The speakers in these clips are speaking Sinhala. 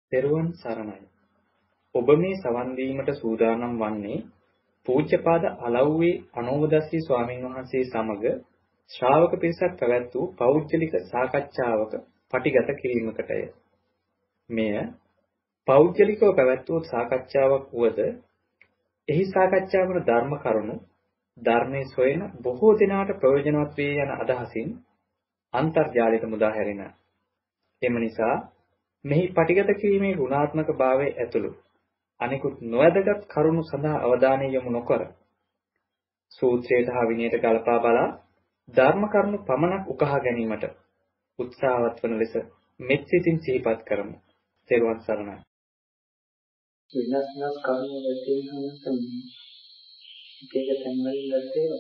තෙරුවන් සරණයි. ඔබ මේ සවන් දීමට සූදානම් වන්නේ පූජ්‍යපාද අලව්වේ අනෝමදස්සී ස්වාමීන් වහන්සේ සමග ශ්‍රාවක පිරිසක් පැවැත් වූ පෞද්ගලික සාකච්ඡාවක පටිගත කිරීමකටය. මෙය පෞද්ගලිකව පැවැත් වූ සාකච්ඡාවක් වුවද එහි සාකච්ඡා වන ධර්ම කරුණු ධර්මයේ සොයන බොහෝ දෙනාට ප්‍රයෝජනවත් වේ යන අදහසින් අන්තර්ජාලයට මුදා හැරෙන. එම නිසා මෙහි පටිගත කිරීමේ ගුණාත්මක භාවයේ ඇතුළු අනිකුත් නොවැදගත් කරුණු සඳහා අවධානය යොමු නොකර සූත්‍රයට හා විනයට ගලපා බලා ධර්ම කරුණු පමණක් උකහා ගැනීමට උත්සාහවත් වන ලෙස මෙත් සිතින් සිහිපත් කරමු. තෙරුවන් සරණයි. වෙනස් කරුණු ගැටේ තමයි එක තැන්වලින් දැක්කේ.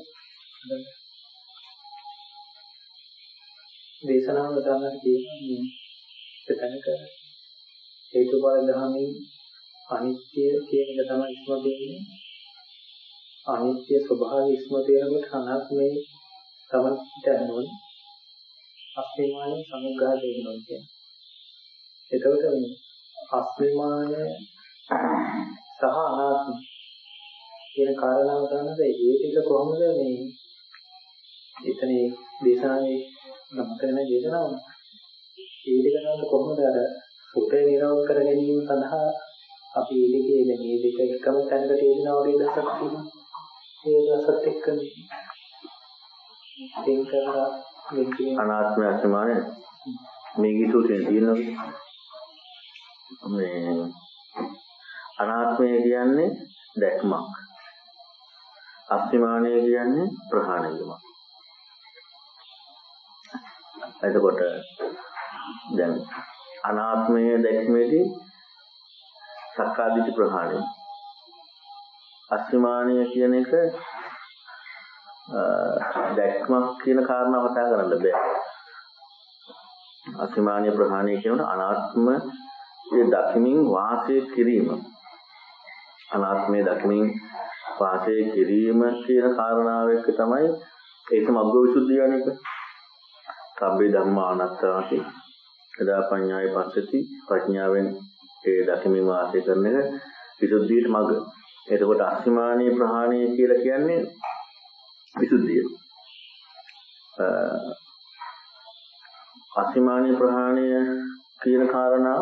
දේශනාව ගන්නට කියන්නේ එතනක හේතුඵල ධර්මයේ අනිත්‍ය කියන එක තමයි ඉස්මතු වෙන්නේ. අනිත්‍ය ස්වභාවය ඉස්මතු වෙනකොට අනාත්මයේ තමයි දැනෙන්නේ. අස්මිමානය සමුග්‍රහ දෙන්නවා කියන්නේ. එතකොට මේ අස්මිමානය සහ අනාත්ම කියන කාරණාව ගන්නද ඒ ටික කොහොමද මේ එතන දේශනාවේ නම්තරන දේශනාව ඒ ටික ගන්න කොහොමද අර සුපේ නිරෝධ කර ගැනීම සඳහා අපි ඉදිකේ මේ දෙක එකම තැනකට තියෙනවා වගේ දසක් තියෙනවා. ඒ දසත් එක්ක දෙකලා අනාත්මය අසමානයි. මේ ගීතෝතේ තියෙනවා මේ අනාත්මය කියන්නේ දැක්මක්. අසමානය කියන්නේ ප්‍රහාණය වීමක්. එතකොට දැන් අනාත්මය දැක්මේදී සක්කාදිට්ඨි ප්‍රහාණය. අසමානය කියන එක දැක්මක් කියන කාරණාව කතා කරන්න බෑ. අසමානය ප්‍රහාණය කියනකොට අනාත්මයේ දකිමින් වාසය කිරීම. අනාත්මයේ දකිමින් වාසය කිරීම කියන කාරණාව එක්ක තමයි ඒක මග්ගවිසුද්ධිය යන එක. සබ්බේ ධම්මා අනාත්තාති එදා පඤ්ඤාය පස්සති ප්‍රඥාවෙන් ඒ දකිමින් වාසය කරන එක විසුද්ධියට මඟ. එතකොට අසීමානීය ප්‍රහාණය කියලා කියන්නේ විසුද්ධිය. අසීමානීය ප්‍රහාණය කියන කාරණාව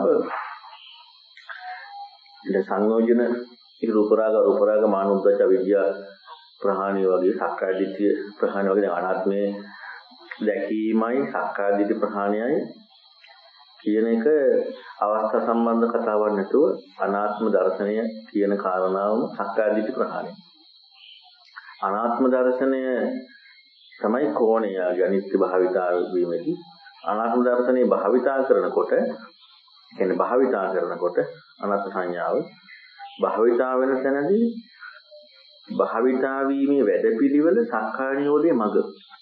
ඉතින් සංයෝජන රූපරාග මානුද්දච්ච විද්‍යා ප්‍රහාණය වගේ සක්කාය දිට්ඨිය ප්‍රහාණය වගේ අනාත්මයේ දැකීමයි සක්කාය දිට්ඨි ප්‍රහාණයයි කියන එක අවස්ථා සම්බන්ධ කතාවක් නැතුව අනාත්ම දර්ශනය කියන කාරණාවම සක්කාය දිට්ඨි ප්‍රහාණය. අනාත්ම දර්ශනය තමයි කෝණය අනිත්‍ය භාවිතා වීමේදී අනාත්ම දර්ශනේ භාවිතා කරනකොට කියන්නේ භාවිතා කරනකොට අනාත්ම සංඥාව භාවිතා වෙන තැනදී භාවිතා වීමේ වැඩපිළිවෙල සක්කාය නිරෝධයේ මඟ.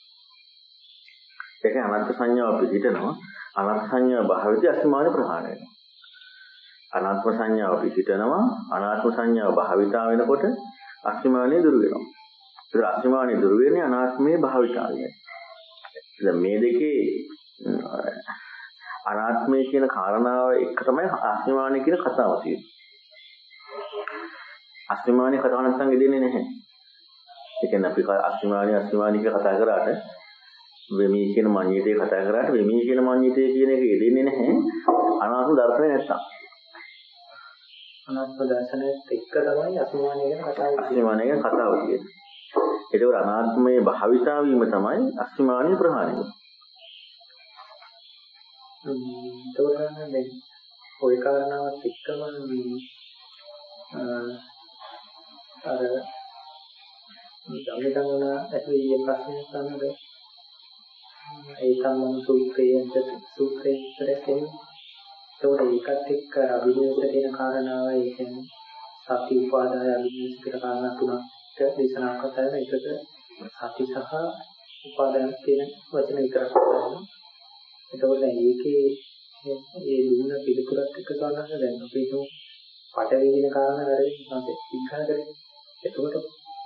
ඒක අනාත්ම සංඥාව පිළිහිටනවා. අනාත්ම සංඥාව භාවිතය අසීමාන ප්‍රහාණය වෙනවා. අනාත්ම සංඥාව පිළිහිටනවා. අනාත්ම සංඥාව භාවිතා වෙනකොට අසීමානිය දුරු වෙනවා. ඒක අසීමානිය දුරු වෙන්නේ අනාත්මයේ භාවිතාවයි. දැන් මේ දෙකේ අනාත්මය කියන කාරණාව එක තමයි අසීමානිය කියන කතාව තියෙන්නේ. අසීමානිය කතාව නැත්නම් ගෙදෙන්නේ නැහැ. ඒ කියන්නේ අපි අසීමානිය කියලා කතා කරාට වෙමී කියන මඤ්ඤිතේ කතා කරාට වෙමී කියන මඤ්ඤිතේ කියන එක යෙදෙන්නේ නැහැ අනාත්ම දර්ශනය නැත්තම්. අනාත්ම දර්ශනයත් එක්ක තමයි අසීමානය ගැන කතාව තියෙන්නේ. ඒකෝර අනාත්මයේ භාවිතා වීම තමයි අසීමානීය ප්‍රහාණය. ඒකෝරන්නේ දැන් ওই කාරණාවත් එක්කම අර ධම්මගමන ඇතුළේ ප්‍රශ්නයක් තමයි ඒ සම්මන් සූත්‍රයෙන් ඉතරකෙන් ඒකට එක්ක අභිනේත කියන කාරණාව ඒ කියන්නේ සති උපාදාය අභිනේත කියන කාරණා තුනක් දේශනා කරලා ඒකට සති සහ උපාදාය කියන වචන විතරක් කරනවා. එතකොට මේකේ ඒ දුන්න පිළිතුරත් එක්ක ගන්නහම දැන් අපි හිතමු පටවි කියන කාරණා වැරදි නැත්නම් ඉක්හා කරේ. එතකොට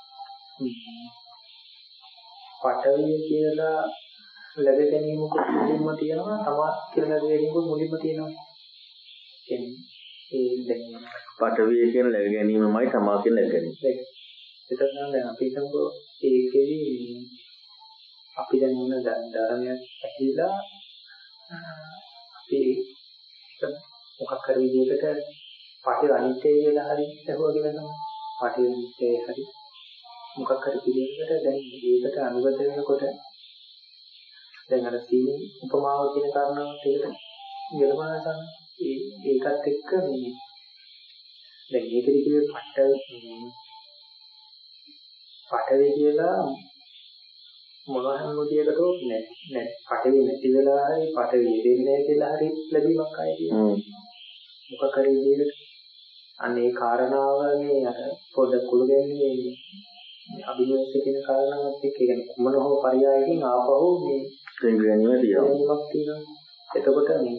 පටවිය කියලා ලැබ ගැනීමක මුලින්ම තියෙනවා තමා කියලා ලැබ ගැනීමක මුලින්ම තියෙනවා. කියන්නේ ඒ දැන් පටවිය කියන läග ගැනීමමයි තමා කියන läග ගැනීම. එතකොට දැන් අපි හිතමු ඒකෙදි අපි දැන් මොන ධර්මයක් ඇහිලා අපි මොකක් හරි විදිහකට පාටි අනිත්‍ය කියලා හරි ඇහුවා කියලා තමයි. පාටි අනිත්‍ය හරි මොකක් හරි පිළිවෙලකට දැන් ඒකට අනුගත වෙනකොට දැන් අර සීනි උපමාව කියන කාරණාවත් එකට ගෙලවන තමයි ඒකත් එක්ක මේ දැන් මේකෙදි කිව්වේ පටවේ කියලා මොනවා මොදියකට නෑ පටවේ නැති වෙලා හරි පටවේ දෙන්නේ නැහැ කියලා හරි ලැබීමක් ආයේ තියෙනවා. මොකක් හරි විදිහකට අන්න ඒ කාරණාව මේ අර පොඩ කුළු ගැන්නේ අභිනවස කියන කාරණාවත් එක්ක කියන්නේ මොන හෝ පරයයකින් ආපහු මේ ක්‍රියාවලිය තියෙනවා. එතකොට මේ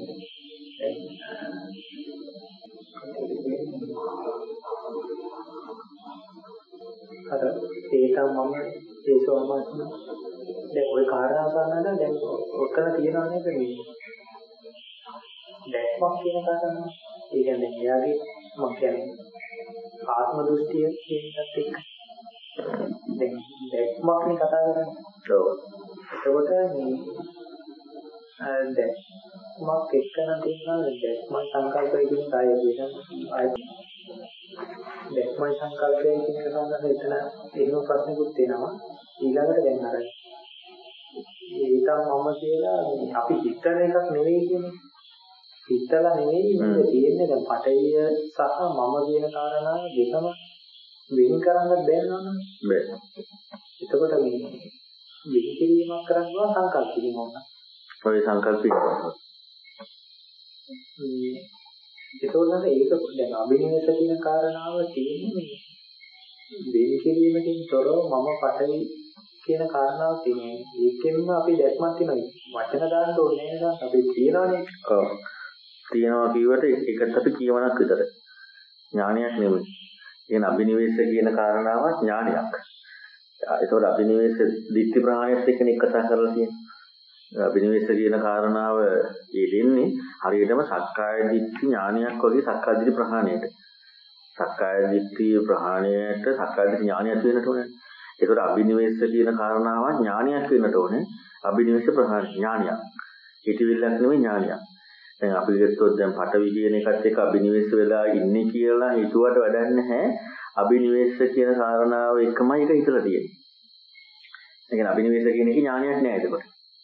අර ඒකම මම ඒ සෝමස් දැන් ওই කාරණා ගන්න දැන් ඔතන තියනවා නේද මේ දැක්මක් කියන කාරණා. ඒ කියන්නේ එයාගේ මම කියන්නේ ආත්ම දෘෂ්ටිය කියන එකත් එක්ක දැන් දැක්මක් නේ කතා කරන්නේ. ඔව්. එතකොට මේ දැක්මක් එක්කන තියෙනවා දැක්ම සංකල්පය කියන කායය කියන්නේ දැක්ම සංකල්පය කියන එක සම්බන්ධව එතන එහෙම ප්‍රශ්නකුත් තියෙනවා. ඊළඟට දැන් අර ඒකම මම කියලා අපි හිතන එකක් නෙවෙයි කියන්නේ. හිතලා නෙවෙයි මේක තියෙන්නේ දැන් පටවිය සහ මම කියන කාරණාව දෙකම වෙන් කරන්න බැන්නවනේ. බැ. එතකොට මේ වෙන් කිරීමක් කරනවා සංකල්ප කිරීමක්. ඔය සංකල්පික. ඒකෝනට ඒක දැන් අභිනවස කියන කාරණාව තියෙන්නේ වෙන් කිරීමකින් තොරව මම පටවි කියන කාරණාව තියෙනවා. ඒකෙන්ම අපි දැක්මක් තියෙනවා. වචන දාන්න ඕනේ නේද? අපි තියනවනේ. ඔව්. තියනවා කියවට ඒකත් අපි කියවනක් විතර. ඥානයක් නෙමෙයි. කියන අභිනවස කියන කාරණාව ඥානයක්. ඒතකොට අභිනවස දිට්ඨි ප්‍රහාණයත් එක්කනේ කතා කරලා තියෙන්නේ. අභිනවස කියන කාරණාව යෙදෙන්නේ හරියටම සක්කාය දිට්ඨි ඥානයක් වගේ සක්කාය දිට්ඨි ප්‍රහාණයට. සක්කාය දිට්ඨි ප්‍රහාණයට සක්කාය දිට්ඨි ඥානයක් වෙන්නට ඕනේ. ඒතකොට අභිනවස කියන කාරණාව ඥානයක් වෙන්නට ඕනේ. අභිනවස ප්‍රහාණ ඥානයක්. හිතවිල්ලක් නෙමෙයි ඥානයක්. දැන් අපි ගත්තොත් දැන් පටවි කියන එකත් එක්ක අභිනවස වෙලා ඉන්නේ කියලා හිතුවට වැඩක් නැහැ. අභිනවස කියන කාරණාව එකමයි ඒක හිතලා තියෙන්නේ. ඒ කියන්නේ අභිනවස කියන එක ඥානයක් නෑ ඒකට.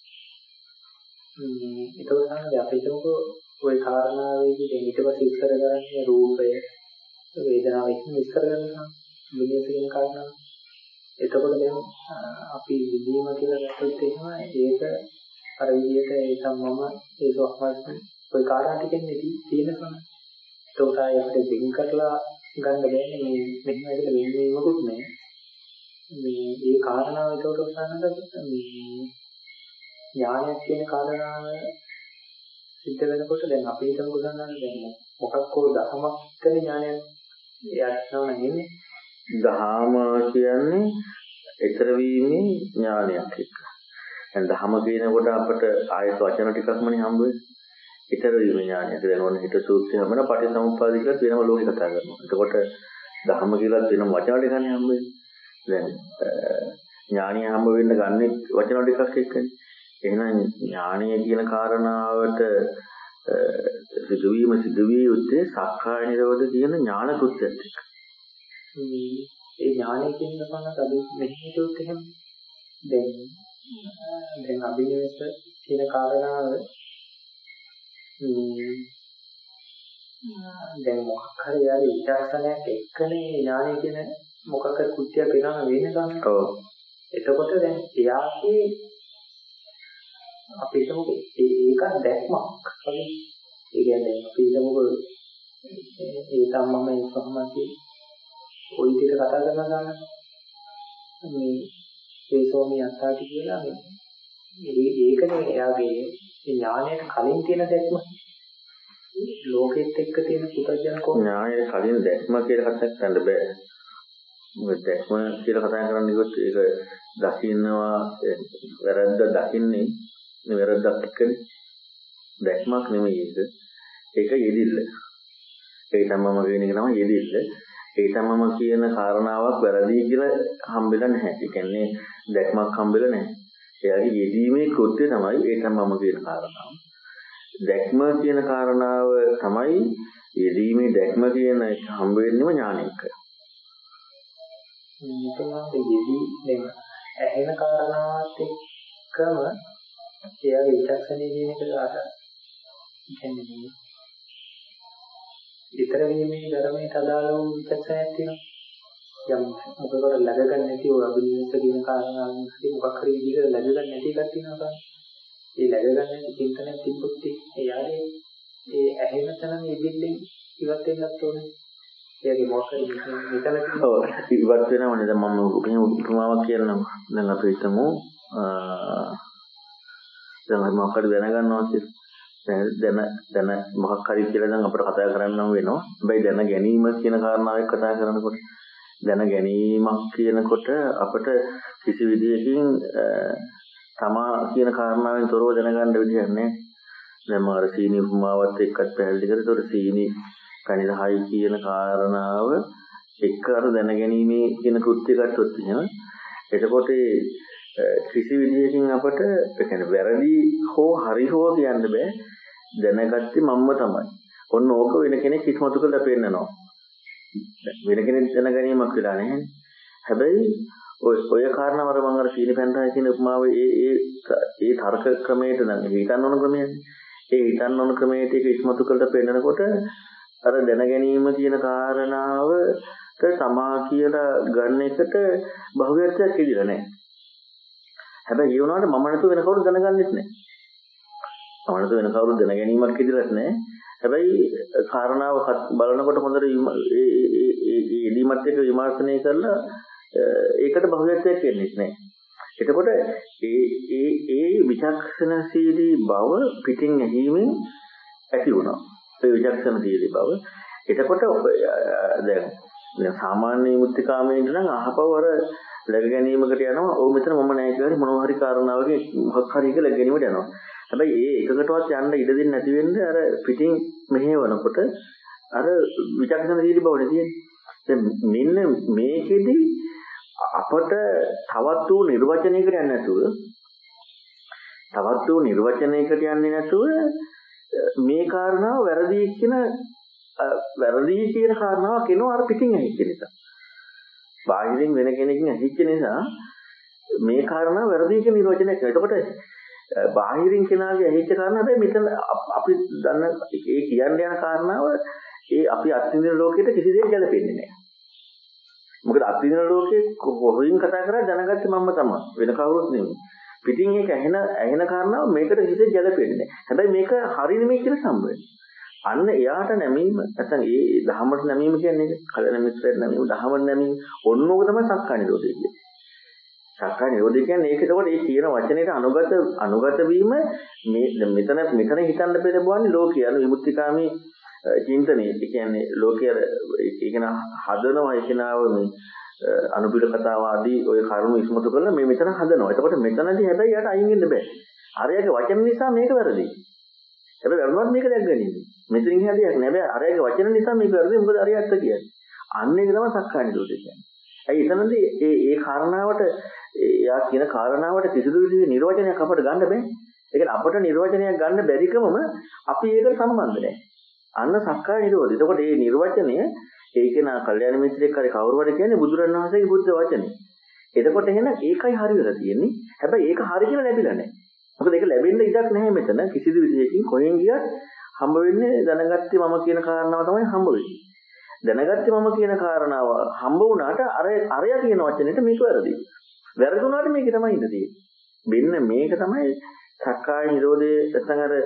ඒකෝ තමයි අපි හිතමුකෝ ওই කාරණාවේදී දැන් ඊට පස්සේ ඉස්සර කරන්නේ රූපය වේදනාව එක ඉස්සර කරනවා විඤ්ඤාණ කියන කාරණාව. එතකොට දැන් අපි විදීම කියලා ගත්තොත් එහෙම ඒක අර විදිහට ඒ සම්මම ඒ සෝහමස් ওই කාරණා ටිකෙන්නේ තියෙනවා. ඒකට ආයෙත් දෙකින් කරලා ගන්න බෑනේ මේ මෙහෙම ඇදලා වෙන්නේමකුත් නෑ. මේ ඒ කාරණාව ඒකට උසන්නද මේ ඥානයක් කියන කාරණාව සිද්ධ වෙනකොට දැන් අපි හිතමු ගන්නන්නේ දැන් මොකක් හෝ දහමක් කියන ඥානයක් යන්නව නෙමෙයි. දහම කියන්නේ ඊතර වීමේ ඥානයක් එක්ක. දැන් දහම කියනකොට අපිට ආයත වචන ටිකක්මනේ හම්බ වෙන්නේ. ඊතර වීමේ ඥානයක්. දැන් ඔන්න හිත සූත්‍රය හැමන පටිසමුප්පාද කියලා වෙනම ලෝකේ කතා කරනවා. එතකොට දහම කියලා වෙනම වචන ටිකක්නේ හම්බ වෙන්නේ. දැන් ඥානිය හම්බ වෙන්න ගන්නේ වචන ටිකක් එක්කනේ. එහෙනම් ඥානීය කියන කාරණාවට සිදුවිය යුත්තේ සක්කාය නිරෝධ කියන ඥාන කෘත්‍යයක් එක්ක. ඒ ඥානය කියන කමකට අපි මෙහෙම හිතුවොත් එහෙම දැන් අභිනවස කියන කාරණාව දැන් මොකක් හරි යාගේ විචාරණයක් එක්කනේ ඥානය කියන මොකක් හරි කෘත්‍යයක් වෙනවා වෙන්නේ තමයි. ඔව්. එතකොට දැන් එයාගේ අපි හිතමු ඒක දැක්මක් වගේ. ඒ කියන්නේ අපි හිතමු ඒ තමම සම්මති ওই විදිහට කතා කරනවා ගන්න. මේ ඒසෝමි අත්තාටි කියලා ඒකනේ එයාගේ ඥානයට කලින් තියෙන දැක්ම. ලෝකෙත් එක්ක තියෙන පුතජන කෝ ඥානයට කලින් දැක්ම කියලා කතා කරන්න බෑ. මොකද දැක්ම කියලා කතා කරන්න ගියොත් ඒක දකින්නවා වැරද්ද දකින්නේ වැරද්දක් එක්කනේ. දැක්මක් නෙමෙයි ඒක. ඒක යෙදිල්ල. ඒ තමම කියන එක තමයි යෙදිල්ල. ඒ තමම කියන කාරණාවක් වැරදි කියලා හම්බෙලා නැහැ. ඒ කියන්නේ දැක්මක් හම්බෙලා නැහැ. එයාගේ යෙදීමේ කෘත්‍ය තමයි ඒ තමම කියන කාරණාව. දැක්ම කියන කාරණාව තමයි යෙදීමේ දැක්ම කියන එක හම්බ වෙන්නේම ඥානයක. මේකනම් යෙදී දැන් ඇහෙන කාරණාවත් එක්කම එයාගේ විචක්ෂණය කියන එක ආකාරය. කියන්නේ ඊතර වීමේ ධර්මයට අදාළ වූ විචක්ෂණයක් තියෙනවා. යම් මොකකට läග ගන්න නැති ඔය අභිනිවෙස්ස කියන කාරණාවෙන් හරි මොකක් හරි විදිහකට läග ගන්න නැති එකක් තියෙනවා තමයි. ඒ läග ගන්න නැති චින්තනයක් තිබ්බොත් එයාගේ ඒ ඇහෙන තැන ඉදිරියෙන් ඉවත් වෙන්නත් ඕනේ. එයාගේ මොකක් හරි මෙතන ඉවත් වෙනවනේ. දැන් මම උපමාවක් කියන්නම්. දැන් අපි හිතමු දැන් මොකක් හරි දැනගන්නවා කියලා. දැන මොකක් හරි කියලා දැන් අපිට කතා කරන්නම් වෙනවා. හැබැයි දැන ගැනීම කියන කාරණාවක් කතා කරනකොට දැන ගැනීමක් කියනකොට අපිට කිසි විදියකින් තමා කියන කාරණාවෙන් තොරව දැනගන්න විදියක් නැහැ. දැන් මම අර සීනි උපමාවත් එක්කත් පැහැදිලි කරේ. ඒතකොට සීනි කණිදහයි කියන කාරණාව එක්ක අර දැන ගැනීමේ කියන කෘත්‍ය ගත්තොත් එහෙම එතකොට කිසි විදියකින් අපට ඒ කියන්නේ වැරදි හෝ හරි හෝ කියන්න බෑ. දැනගත්තේ මම්ම තමයි. ඔන්න ඕක වෙන කෙනෙක් ඉස්මතු කරලා පෙන්නනවා. වෙන කෙනෙක් දැන ගැනීමක් වෙලා නැහැ. හැබැයි ඔය කාරණාව අර මම අර සීනි පැන්ටයි කියන උපමාවේ ඒ තර්ක ක්‍රමයට නම් හිතන්න ඕන ක්‍රමයනේ. ඒ හිතන්න ඕන ක්‍රමයට ඒක ඉස්මතු කරලා පෙන්නනකොට අර දැන ගැනීම කියන කාරණාවට තමා කියලා ගන්න එකට බහුවචනයක් ඉදිරිය නැහැ. හැබැයි ඒ වුණාට මම නැතුව වෙන කවුරුත් දැනගන්නෙත් නැහැ. මම නැතුව වෙන කවුරුත් දැන ගැනීමක් ඉදිරියට නැහැ. හැබැයි කාරණාව බලනකොට හොඳට ඒ එදීමත් එක්ක විමර්ශනය කරලා ඒකට බහුවචනයක් වෙන්නේ නැහැ. එතකොට ඒ විචක්ෂණශීලී බව පිටින් ඇහිීමෙන් ඇති වුණා. ඒ විචක්ෂණශීලී බව. එතකොට දැන් සාමාන්‍ය මුත්‍තිකාමයේ ඉඳන් අහපව අර läග ගැනීමකට යනවා. ඔව් මෙතන මම නැහැ කියලා මොනවා හරි කාරණාවක මොකක් හරි එක läග ගැනීමට යනවා. හැබැයි ඒ එකකටවත් යන්න ඉඩ දෙන්නේ නැති වෙන්නේ අර පිටින් මෙහෙවනකොට අර විචක්ෂණශීලී බවනේ තියෙන්නේ. දැන් මෙන්න මේකෙදි අපට තවත් වූ නිර්වචනයකට යන්නේ නැතුව මේ කාරණාව වැරදි කියන කාරණාවක් එනවා අර පිටින් ඇහිච්ච නිසා. බාහිරින් වෙන කෙනකින් ඇහිච්ච නිසා මේ කාරණාව වැරදි කියන නිර්වචනයක්. එතකොට බාහිරින් කෙනාගේ ඇහිච්ච කාරණා හැබැයි මෙතන අපි දන්න ඒ කියන්න යන කාරණාව ඒ අපි අත්විඳින ලෝකෙට කිසි දෙයක් ගැලපෙන්නේ නැහැ. මොකද අත්විඳින ලෝකේ කොහොමින් කතා කරා දැනගත්තේ මම තමයි. වෙන කවුරුත් නෙමෙයි. පිටින් ඒක ඇහෙන කාරණාව මේකට කිසි දෙයක් ගැලපෙන්නේ නැහැ. හැබැයි මේක හරි නෙමෙයි කියලා සම්බන්ධයි. අන්න එයාට නැමීම නැත්නම් ඒ දහමට නැමීම කියන්නේ කලන මිත්‍රයෙක් නැමීම දහමට නැමීම ඔන්නෝක තමයි සක්කාය නිරෝධය කියන්නේ. සක්කාය නිරෝධය කියන්නේ ඒක ඒකට ඒ කියන වචනේට අනුගත වීම මෙතන හිතන්න බැලුවානේ ලෝකයේ විමුක්තිකාමී චින්තනයේ. ඒ කියන්නේ ලෝකයේ ඒකන හදනවා ඒකනාව මේ අනුපිළ කතාව ආදී ওই කරුණු ඉස්මතු කරලා මේ මෙතන හදනවා. එතකොට මෙතනදී හැබැයි යාට අයින් වෙන්න බෑ. අරයාගේ වචන නිසා මේක වැරදි. හැබැයි වැරදුනත් මේක දැක්ගන්නේ. මෙතනින් හැදියක් නෑ. හැබැයි අරයාගේ වචන නිසා මේක වැරදි. මොකද අරයා ඇත්ත කියන්නේ. අන්න ඒක තමයි සක්කාය නිරෝධය කියන්නේ. ඇයි එතනදී ඒ කාරණාවට එයා කියන කාරණාවට කිසිදු විදිහේ නිර්වචනයක් අපට ගන්න බෑ. ඒ කියන්නේ අපට නිර්වචනයක් ගන්න බැරිකමම අපි ඒකට සම්බන්ධ නැහැ. අන්න සක්කාය නිරෝධය. එතකොට මේ නිර්වචනය ඒකේ නා කල්යාණ මිත්‍රෙක් හරි කවුරු හරි කියන්නේ බුදුරණවහන්සේගේ බුද්ධ වචනේ. එතකොට එහෙනම් ඒකයි හරි වෙලා තියෙන්නේ. හැබැයි ඒක හරි කියලා ලැබිලා නැහැ. මොකද ඒක ලැබෙන්න ඉඩක් නැහැ මෙතන. කිසිදු විදිහකින් කොහෙන් ගියත් හම්බ වෙන්නේ දැනගත්තේ මම කියන කාරණාව තමයි හම්බ වෙන්නේ. දැනගත්තේ මම කියන කාරණාව හම්බ වුණාට අරයා කියන වචනෙට මේක වැරදි. වැරදුනාට මේක තමයි ඉඳ තියෙන්නේ. මෙන්න මේක තමයි සක්කාය නිරෝධයේ නැත්නම් අර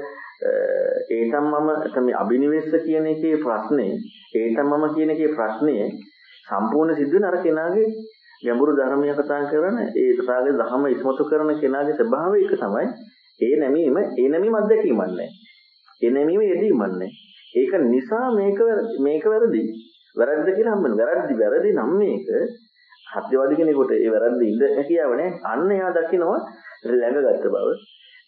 ඒතම් මම තමයි අබිනිවෙස්ස කියන එකේ ප්‍රශ්නේ ඒතම් මම කියන එකේ ප්‍රශ්නේ සම්පූර්ණ සිද්ධ වෙන අර කෙනාගේ ගැඹුරු ධර්මීය කතා කරන ඒ තථාගත ධර්ම ඉස්මතු කරන කෙනාගේ ස්වභාවය එක තමයි ඒ නැමීම අත්දැකීමක් නැහැ. ඒ නැමීම යෙදීමක් නැහැ. ඒක නිසා මේක වැරදි. වැරද්ද කියලා හම්බ වෙනවා. වැරදි නම් මේක සත්‍යවාදී කෙනෙකුට ඒ වැරද්ද ඉඳ හැකියාව නැහැ. අන්න එයා දකිනවා läගගත්ත බව.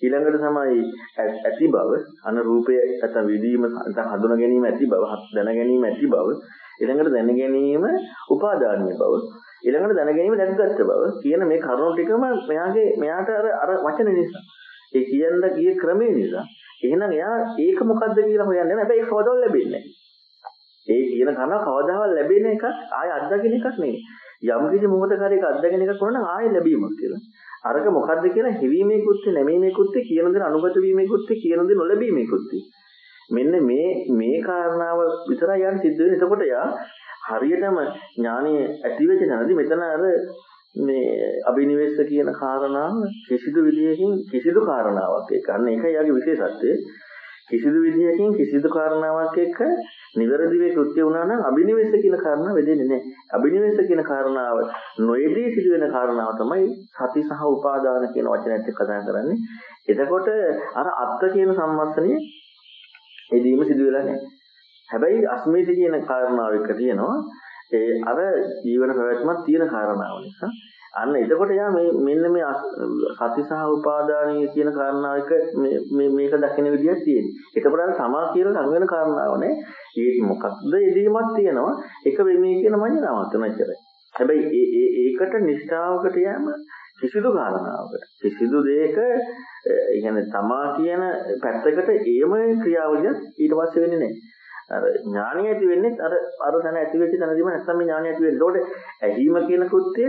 ඊළඟට තමයි ඇති බව අන රූපය නැත්නම් විදීම නැත්නම් හඳුනා ගැනීම ඇති බව දැන ගැනීම ඇති බව ඊළඟට දැන ගැනීම උපාදානීය බව ඊළඟට දැන ගැනීම නැත්ගත් බව කියන මේ කරුණු ටිකම මෙයාට අර වචන නිසා ඒ කියන්න ගිය ක්‍රමේ නිසා එහෙනම් එයා ඒක මොකද්ද කියලා හොයන්නේ නැහැ. හැබැයි ඒක කවදාවත් ලැබෙන්නේ නැහැ. ඒ කියන කන කවදාවත් ලැබෙන එකක් ආය අත්දකින්න එකක් නෙවෙයි. යම් කිසි මොහොතකාරයක අත්දකින්න එකක් වුණා නම් ආය ලැබීමක් කියලා. අරක මොකද්ද කියලා හිවීමේකුත් නැමීමේකුත් කියන දේ අනුගත වීමේකුත් කියන දේ නොලැබීමේකුත්. මෙන්න මේ කාරණාව විතරයි යාන් සිද්ධ වෙන්නේ. එතකොට යා හරියටම ඥානෙ ඇති වෙච්ච තැනදී මෙතන අර මේ අභිනිවෙස්ස කියන කාරණාව කිසිදු විදියකින් කිසිදු කාරණාවක් එක්ක අන්න ඒකයි යාගේ විශේෂත්වය. කිසිදු විදියකින් කිසිදු කාරණාවක් එක්ක නිවැරදිව කෘත්‍ය වුණා නම් අභිනිවෙස්ස කියන කාරණාව වෙදෙන්නේ නැහැ. අභිනිවෙස්ස කියන කාරණාව නොයේදී සිදුවෙන කාරණාව තමයි සති සහ උපාදාන කියන වචනයත් එක්ක කතා කරන්නේ. එතකොට අර අත්ත කියන සම්මස්තනිය එදීම සිදු වෙලා නැහැ. හැබැයි අස්මිති කියන කාරණාව එක තියෙනවා. ඒ අර ජීවන පැවැත්මක් තියෙන කාරණාව නිසා අන්න එතකොට යා මෙන්න මේ සති සහ උපාදානීය කියන කාරණාව එක මේක දකින විදියක් තියෙනවා. එතකොට අර සමා කියලා සං වෙන කාරණාව නේ. ඒක මොකක්ද එදීමක් තියෙනවා. එක වෙමේ කියන මඤ්ඤණාවක් නැචරයි. හැබැයි ඒකට නිෂ්ඨාවකට යෑම කිසිදු කාරණාවකට කිසිදු දෙයක يعني තමා කියන පැත්තකට ඒම ක්‍රියාවලිය ඊට පස්සේ වෙන්නේ නැහැ. අර ඥානිය ඇති වෙන්නේ අර තැන ඇති වෙච්ච තැනදීම නැත්නම් මේ ඥානිය ඇති වෙන්නේ. ඒකට ඇහිම කියන කෘත්‍යය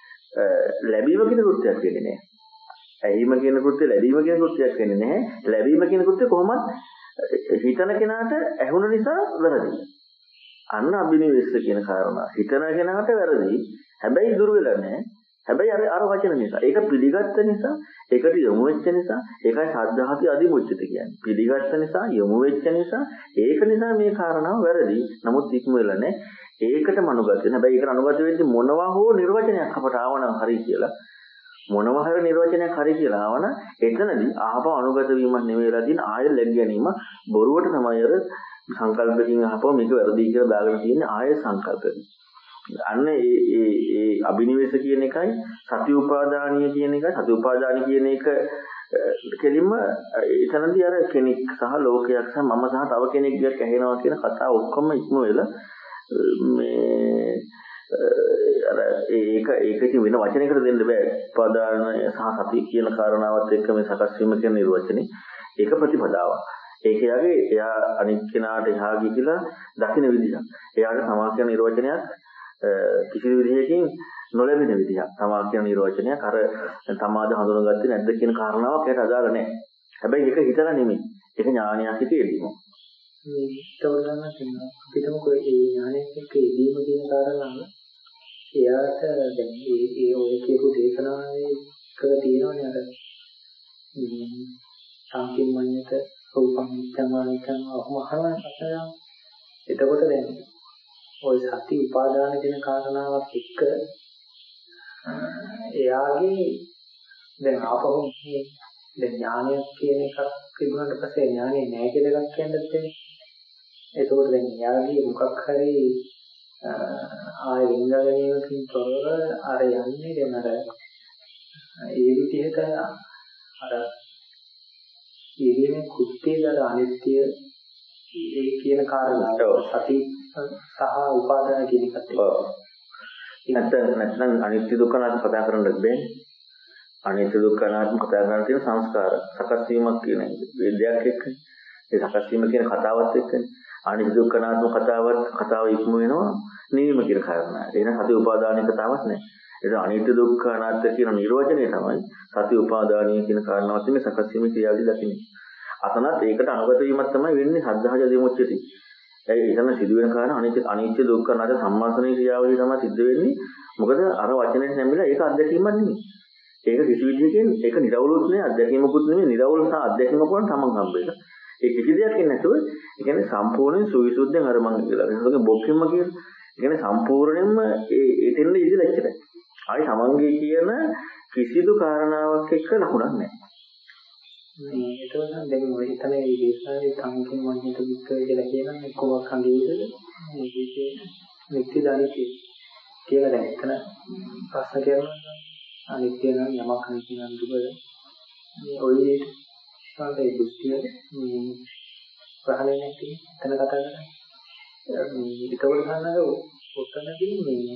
ලැබීම කියන කෘත්‍යයක් වෙන්නේ නැහැ. ඇහිම කියන කෘත්‍යය ලැබීම කියන කෘත්‍යයක් වෙන්නේ නැහැ. ලැබීම කියන කෘත්‍යය කොහොමද හිතන කෙනාට ඇහුණ නිසා වැරදි. අන්න අභිනිවෙස්ස කියන කාරණා. හිතන කෙනාට වැරදි. හැබැයි දුර වෙලා නැහැ. හැබැයි අර වචන නිසා ඒක පිළිගත්ත නිසා ඒකට යොමු වෙච්ච නිසා ඒකයි සද්ධාති අදිමුච්චිත කියන්නේ. පිළිගත්ත නිසා යොමු වෙච්ච නිසා ඒක නිසා මේ කාරණාව වැරදි. නමුත් ඉක්ම වෙලා නැහැ. ඒකටම අනුගත වෙන. හැබැයි ඒකට අනුගත වෙද්දී මොනවා හෝ නිර්වචනයක් අපට ආවනම් හරි කියලා මොනවා හරි නිර්වචනයක් හරි කියලා ආවනම් එතනදී ආපහු අනුගත වීමක් නෙවෙයිලා තියෙන ආයෙ ලැබ ගැනීම බොරුවට තමයි අර සංකල්පකින් ආපහු මේක වැරදි කියලා දාගෙන තියෙන්නේ ආයෙ සංකල්පකින්. අන්න ඒ අභිනිවෙස කියන එකයි සති උපාදානීය කියන එකයි සති උපාදානීය කියන එක කෙලින්ම එතනදී අර කෙනෙක් සහ ලෝකයක් සහ මම සහ තව කෙනෙක් දිහා ඇහෙනවා කියන කතාව ඔක්කොම ඉක්ම වෙලා මේ අර ඒක ඉතින් වෙන වචනයකට දෙන්න බෑ. උපාදානය සහ සති කියන කාරණාවත් එක්ක මේ සකස් වීම කියන නිර්වචනේ ඒක ප්‍රතිපදාවක්. ඒක එයා අනිත් කෙනාට එහා ගිහිලා දකින්න විදිහ. එයාට සමාන කියන නිර්වචනයක් කිසිදු විදිහකින් නොලැබෙන විදිහක්. තමා කියන නිර්වචනයක් අර තමාද හඳුනගත්තේ නැද්ද කියන කාරණාවක් ඒකට අදාළ නැහැ. හැබැයි ඒක හිතලා නෙමෙයි. ඒක ඥානයක් හිතේදීම. මේ තවරන්න තියෙනවා. අපිටම කොයි ඒ ඥානයක් එක්ක ඉදීම කියන කාරණාව එයාට දැන් ඒ ඔය කියපු දේශනාවේ කර තියෙනවනේ අර සම්පූර්ණයට රූපං නිත්‍යමානිකං අහමහන කතාව. එතකොට දැන් ඔය සති උපාදාන කියන කාරණාවත් එක්ක එයාගේ දැන් ආපහු දැන් ඥානයක් කියන එකක් තිබුණාට පස්සේ ඥානෙ නැහැ කියලා එකක් කියන්නත් තියෙනවා. එතකොට දැන් එයාගේ මොකක් හරි ආයෙ විඳ ගැනීමකින් තොරව අර යන්නේ දැන් අර ඒ විදිහට අර ඊගෙන කුත්තේදර අනිත්‍ය ඒ කියන කාරණාව සති සහ උපාදාන කියන එකට නැත්නම් අනිත්‍ය දුක්ඛ අනාත්ම කතා කරන්නත් බෑනේ. අනිත්‍ය දුක්ඛ අනාත්ම කතා කරන තියෙන සංස්කාර සකස් වීමක් කියන විද්‍යාවක් එක්ක ඒ සකස් වීම කියන කතාවත් එක්කනේ අනිත්‍ය දුක්ඛ අනාත්ම කතාව ඉක්ම වෙනවා නිවීම කියන කාරණා. එන සති උපාදානීය කතාවක් නෑ. ඒක අනිත්‍ය දුක්ඛ අනාත්ම කියන නිර්වචනය තමයි සති උපාදානීය කියන කාරණාවත් මේ සකස් වීමේ ක්‍රියාවලිය දකින්නේ. අතනත් ඒකට අනුගත වීමක් තමයි වෙන්නේ සද්ධාජ දෙමුච්චති. ඒ එතන සිදුවෙන කාරණා අනිත්‍ය දුක්ඛ අනාත්ම සම්මාසනීය ක්‍රියාවලිය තමයි සිද්ධ වෙන්නේ. මොකද අර වචනේ නැමිලා ඒක අත්දැකීමක් නෙමෙයි. ඒක කිසි විදිහකින් ඒක නිරවුලුත් නෙවෙයි අත්දැකීමකුත් නෙවෙයි නිරවුල සහ අත්දැකීමක් වුණා තමන් හම්බෙලා. ඒ කිසි දෙයක් නැතුව ඒ කියන්නේ සම්පූර්ණයෙන් සුවිසුද්ධියෙන් අර මං කියලා. ඒකගේ බොක්කින්ම කියන. ඒ කියන්නේ සම්පූර්ණයෙන්ම එතෙන්ද ඉඳලා ඉච්චරයි. ආයි තමන්ගේ කියන කිසිදු කාරණාවක් එක්ක ලකුණක් නැහැ. මේ ඒතකොට දැන් ඔය හිතන මේ දේශනාවේ සංකේම මනිත විස්තර කියලා කියනවා කොහොමද හංගෙයිද මේ විදිහේ නිත්‍ය ධනිතේ කියලා දැන් එතන ප්‍රශ්න කරනවා අනිත්‍ය නම් යමක් අනිත්‍ය නම් දුක මේ ඔය විදිහට සාදේ දෘෂ්ටිය මේ ප්‍රහාණය නැති තැන කතා කරන්නේ. ඒකවල ගන්නද ඔතනදී මේ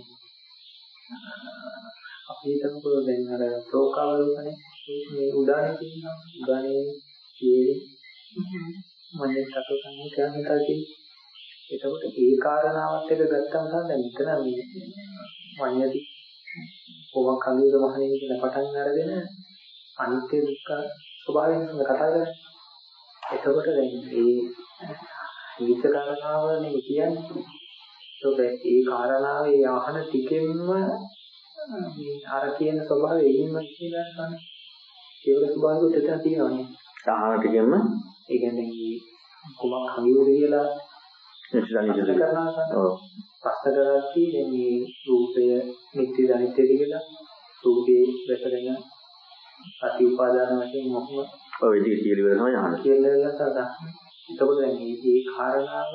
අපි හිතමුකෝ දැන් අර ප්‍රෝකාවලෝකනේ මේ උදාහරණ තියෙනවා. උදාහරණේ කියන්නේ මන්නේ කතා කරන්නේ කියන්නේ එතකොට ඒ කාරණාවත් එක ගත්තම තමයි දැන් මෙතන මේ මඤ්ඤති කොහොම කලියද මහණෙනි කියන පටන් අරගෙන අනිත්‍ය දුක්ඛ ස්වභාවයෙන් කතා කරන්නේ. එතකොට දැන් මේ විච කාරණාවනේ කියන්නේ. ඒකත් ඒ කාරණාවේ ආහන ටිකෙන්ම මේ අර කියන ස්වභාවය එයින්ම කියලා ගන්න. ඒවල ස්වභාවය උත්තර තියෙනවානේ. ආහන ටිකෙන්ම ඒ කියන්නේ කොහොම කලියද කියලා ප්‍රශ්න කරද්දී දැන් මේ රූපය නිත්‍ය අනිත්‍යද කියලා රූපේ වැටගෙන අති උපාදාන වශයෙන් මොකක්ද ඔය විදිහට කියලා ඉවර තමයි අහන්නේ. කියලා සදා. එතකොට දැන් මේ කාරණාව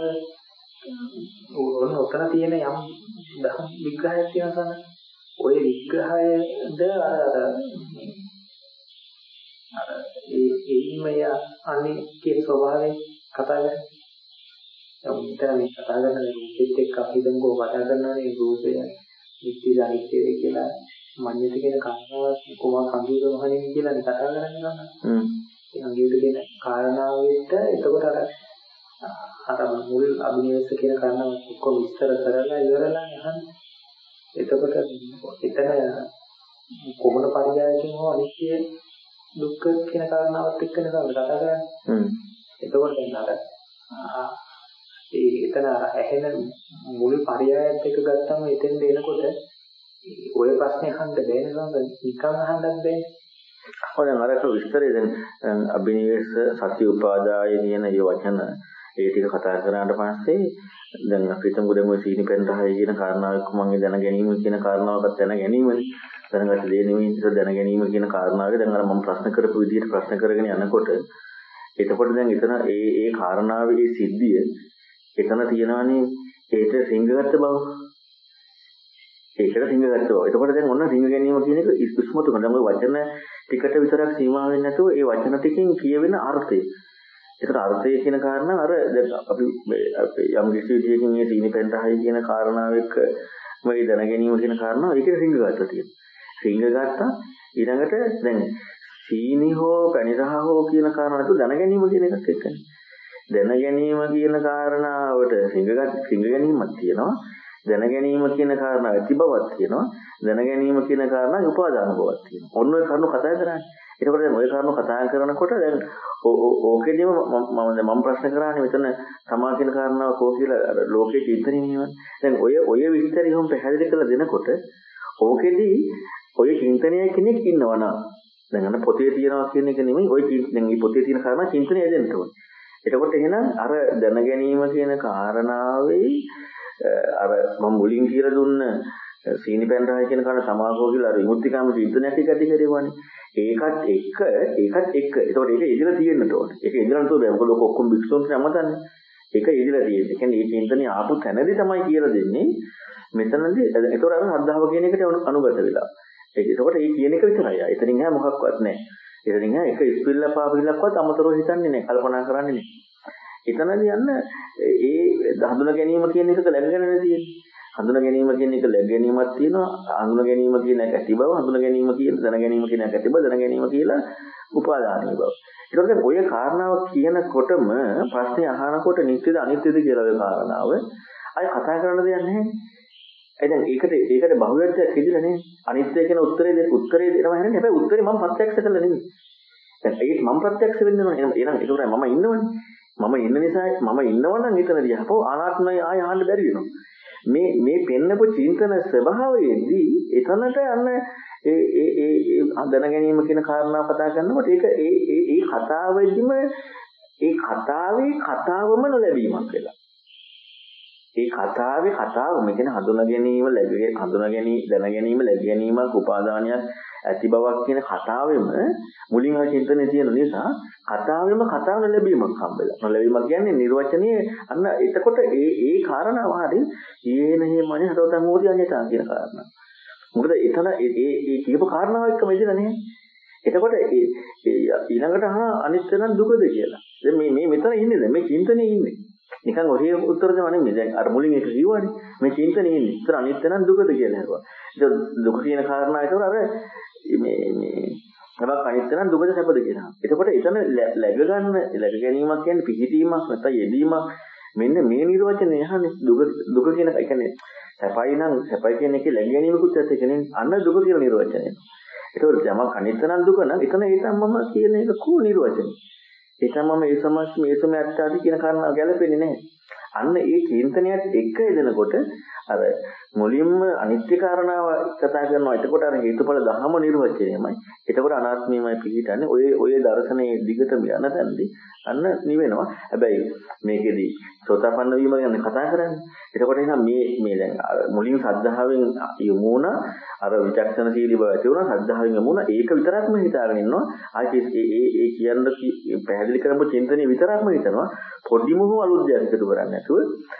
ඔතන තියෙන යම් දහම් විග්‍රහයක් තියෙනවා. ඔය විග්‍රහයද ඒමය අනේ කියන ස්වභාවයෙන් කතා කරන්නේ. දැන් මේ කතා කරන රූපෙත් එක්ක අපි දැන් කතා කරනවානේ රූපය නිත්‍ය අනිත්‍යද කියලා මඤ්ඤත කියන කාරණාවක් කොහොම කඳුද මහණෙනි කියලා කතා කරන්නේ නේද? ඒ අංගයේද කියන කාරණාවෙත් එතකොට අර මුල් අභිනේෂ කියන කාරණාව ඔක්කොම විස්තර කරලා ඉවරලා යහන්නේ. එතකොට එතන කොමන පරියායකින් හෝ අනිත්‍ය දුක්ඛ කියන කාරණාවත් එක්ක නේද කතා කරන්නේ. එතකොට දැන් අර එතන ඇහෙන මුල් පරයයත් එක ගත්තම එතෙන් දෙනකොට ඔය ප්‍රශ්නේ අහන්න බැහැ නේද? නිකන් අහන්නත් බැහැ. ඔය දැන් අර විස්තරේ දැන් අභිනිවේෂ සති උපාදාය කියන මේ වචන ඒ ටික කතා කරාට පස්සේ දැන් අපි හිතමු දැන් ඔය සීනි පෙන්රහය කියන කාරණාව එක්ක මම දැන ගැනීම කියන කාරණාවකට දැන ගැනීමනේ. දැනගත දේ නෙවෙයි දැන ගැනීම කියන කාරණාවේ දැන් අර මම ප්‍රශ්න කරපු විදිහට ප්‍රශ්න කරගෙන යනකොට එතකොට දැන් එතන ඒ කාරණාවේ සිද්ධිය එතන තියෙනවානේ ඒකට සිංගගත්ත බව. ඒකට සිංගගත්ත බව. එතකොට දැන් ඔන්න සිංග ගැනීම කියන එක ඉස්මතු කරනවා. දැන් ඔය වචන ටිකට විතරක් සීමා වෙන්නේ නැතුව ඒ වචන ටිකෙන් කියවෙන අර්ථය. ඒකට අර්ථය කියන කාරණා අර දැන් අපි යම් කිසි විදියකින් මේ සීනි පෙන්රහයි කියන කාරණාව එක්ක මේ දැන ගැනීම කියන කාරණාව ඒකට සිංගගත්තා තියෙනවා. සිංගගත්තා ඊළඟට දැන් සීනි හෝ පැණිරහ හෝ කියන කාරණාවට දැන ගැනීම කියන එකත් එක්කනේ. දැන ගැනීම කියන කාරණාවට සිංග ගැනීමක් තියෙනවා. දැන ගැනීම කියන කාරණාව ඇති බවක් තියෙනවා. දැන ගැනීම කියන කාරණාව උපාදාන බවක් තියෙනවා. ඔන්න ඔය කරුණු කතා කරන්නේ. එතකොට දැන් ඔය කරුණු කතා කරනකොට දැන් ඕකේදීම මම ප්‍රශ්න කරානේ මෙතන තමා කියන කාරණාව කෝ කියලා ලෝකේ චින්තනය නියමයි. දැන් ඔය විස්තරي හොම් පැහැදිලි කරලා දෙනකොට ඕකේදී ඔය චින්තනය කෙනෙක් ඉන්නවනම් දැන් අන්න පොතේ තියනවා කියන එක නෙමෙයි ඔය දැන් මේ පොතේ තියෙන කාරණා චින්තනය දෙන්න ඕනේ. එතකොට එහෙනම් අර දැන ගැනීම කියන කාරණාවේ අර මම මුලින් කියලා දුන්න සීනි පෙන්රහයි කියන කාරණා සමාගෝ කියලා අර විමුක්තිකාම චින්තනයක් එක ඇති කරේවනේ. ඒකත් එක්ක. එතකොට ඒක ඉදිරියට තියෙන්න ඕනේ. ඒක ඉදිරියට නතෝ බෑ. මොකද ඔක්කොම බික්සොන්ට නැමතන්නේ. ඒක ඉදිරියට තියෙන්නේ. ඒ කියන්නේ මේ චින්තනය ආපු තැනදී තමයි කියලා දෙන්නේ. මෙතනදී ඒතකොට අර ශ්‍රද්ධාව කියන එකට අනුගත වෙලා. ඒකකොට මේ කියන එක විතරයි. එතනින් එහා මොකක්වත් නැහැ. එතනින් එහා එක ස්පිල්ල පාපිලක්වත් අමතරව හිතන්නේ නැහැ. කල්පනා කරන්නේ නැහැ. එතනදී යන්න ඒ හඳුනා ගැනීම කියන එක ලැබගෙන තියෙන්නේ. හඳුනා ගැනීම කියන එක ලැබ ගැනීමක් තියෙනවා. හඳුනා ගැනීම කියන එක ඇති බව, හඳුනා ගැනීම කියන දැන ගැනීම කියන එක ඇති බව, දැන ගැනීම කියලා උපාදානීය බව. ඒකට දැන් ඔය කාරණාව කියනකොටම ප්‍රශ්නේ අහනකොට නිත්‍යද අනිත්‍යද කියලා ඔය කාරණාව අය කතා කරන්න දෙයක් නැහැ. දැන් ඒකට බහුවචනයක් හිතිලා නේ. අනිත්‍ය කියන උත්තරේ දෙනවා හැරෙන්නේ. හැබැයි උත්තරේ මම ප්‍රත්‍යක්ෂ කළා නෙමෙයි. දැන් ඒක මම ප්‍රත්‍යක්ෂ වෙන්න ඕනේ. එහෙනම් ඒක උරයි මම ඉන්නවනේ. මම ඉන්න නිසා මම ඉන්නවනම් එතනදී අපෝ ආනාත්මය ආය අහන්න බැරි වෙනවා. මේ පෙන්නපු චින්තන ස්වභාවයේදී එතනට යන ඒ දැන ගැනීම කියන කාරණාව කතා කරනකොට ඒක ඒ කතාවෙදිම ඒ කතාවම නොලැබීමක් වෙලා. ඒ කතාවම කියන්නේ හඳුනා ගැනීම දැන ගැනීම ලැබ ගැනීමක් උපාදානියක් ඇති බවක් කියන කතාවෙම මුලින් ආ චින්තනයේ තියෙන නිසා කතාවෙම කතාව ලැබීමක් හම්බෙලා. නොලැබීමක් කියන්නේ නිර්වචනයේ අන්න එතකොට ඒ කාරණාව හරිය ඊනේ මනේ හදවත මොහොතිය අඤ්ඤතා කියන කාරණා. මොකද එතන ඒ කියපු කාරණාව එක්කම ඉඳලා නේ. එතකොට ඊළඟට අනිත්‍ය නම් දුකද කියලා. දැන් මේ මෙතන ඉන්නේ දැන් මේ චින්තනේ ඉන්නේ. නිකන් ඔහේ උත්තර දෙනවා නෙමෙයි. දැන් අර මුලින් එක කිව්වනේ. මේ චින්තනේ ඉන්නේ. ඒතර අනිත්‍ය නම් දුකද කියලා හරුවා. ඒක දුක කියන කාරණා ඒතර අර මේ නබක් අනිත්‍ය නම් දුකද සැපද කියලා. එතකොට එතන läග ගැනීමක් කියන්නේ පිහිටීමක් නැත්නම් යෙදීමක්. මෙන්න මේ නිර්වචනය යහනේ දුක කියන එක කියන්නේ සැපයි නම් සැපයි කියන එකේ läග ගැනීමකුත් ඇත්ත. ඒ කියන්නේ අන්න දුක කියන නිර්වචනය. ඒතකොට යමක් අනිත්‍ය නම් දුක නම් එතන ඒ තමම කියන එක කෝ නිර්වචනය. ඒ තමම මේ සමස්ත අත්‍යාදී කියන කාරණා ගැලපෙන්නේ නැහැ. අන්න ඒ චින්තනයත් එක්ක එදෙනකොට අර මුලින්ම අනිත්‍ය කාරණාව කතා කරනවා. එතකොට අර හේතුඵල ධහම නිර්වචනයමයි. එතකොට අනාත්මයමයි පිළිහිටන්නේ. ඔය දර්ශනයේ දිගටම යන තැනදී අන්න නිවෙනවා. හැබැයි මේකෙදි සෝතාපන්න වීම ගැන කතා කරන්නේ. එතකොට එහෙනම් මේ දැන් මුලින් සද්ධාවෙන් යොමු වුණා අර විචක්ෂණශීලී බව ඇති වුණා. සද්ධාවෙන් යොමු වුණා. ඒක විතරක්ම හිතාගෙන ඉන්නවා. ආයේ ඒ කියන්නේ පැහැදිලි කරපු චින්තනය විතරක්ම හිතනවා. පොඩිම හෝ අලුත් දෙයක් එකතු කරන්නේ නැතුව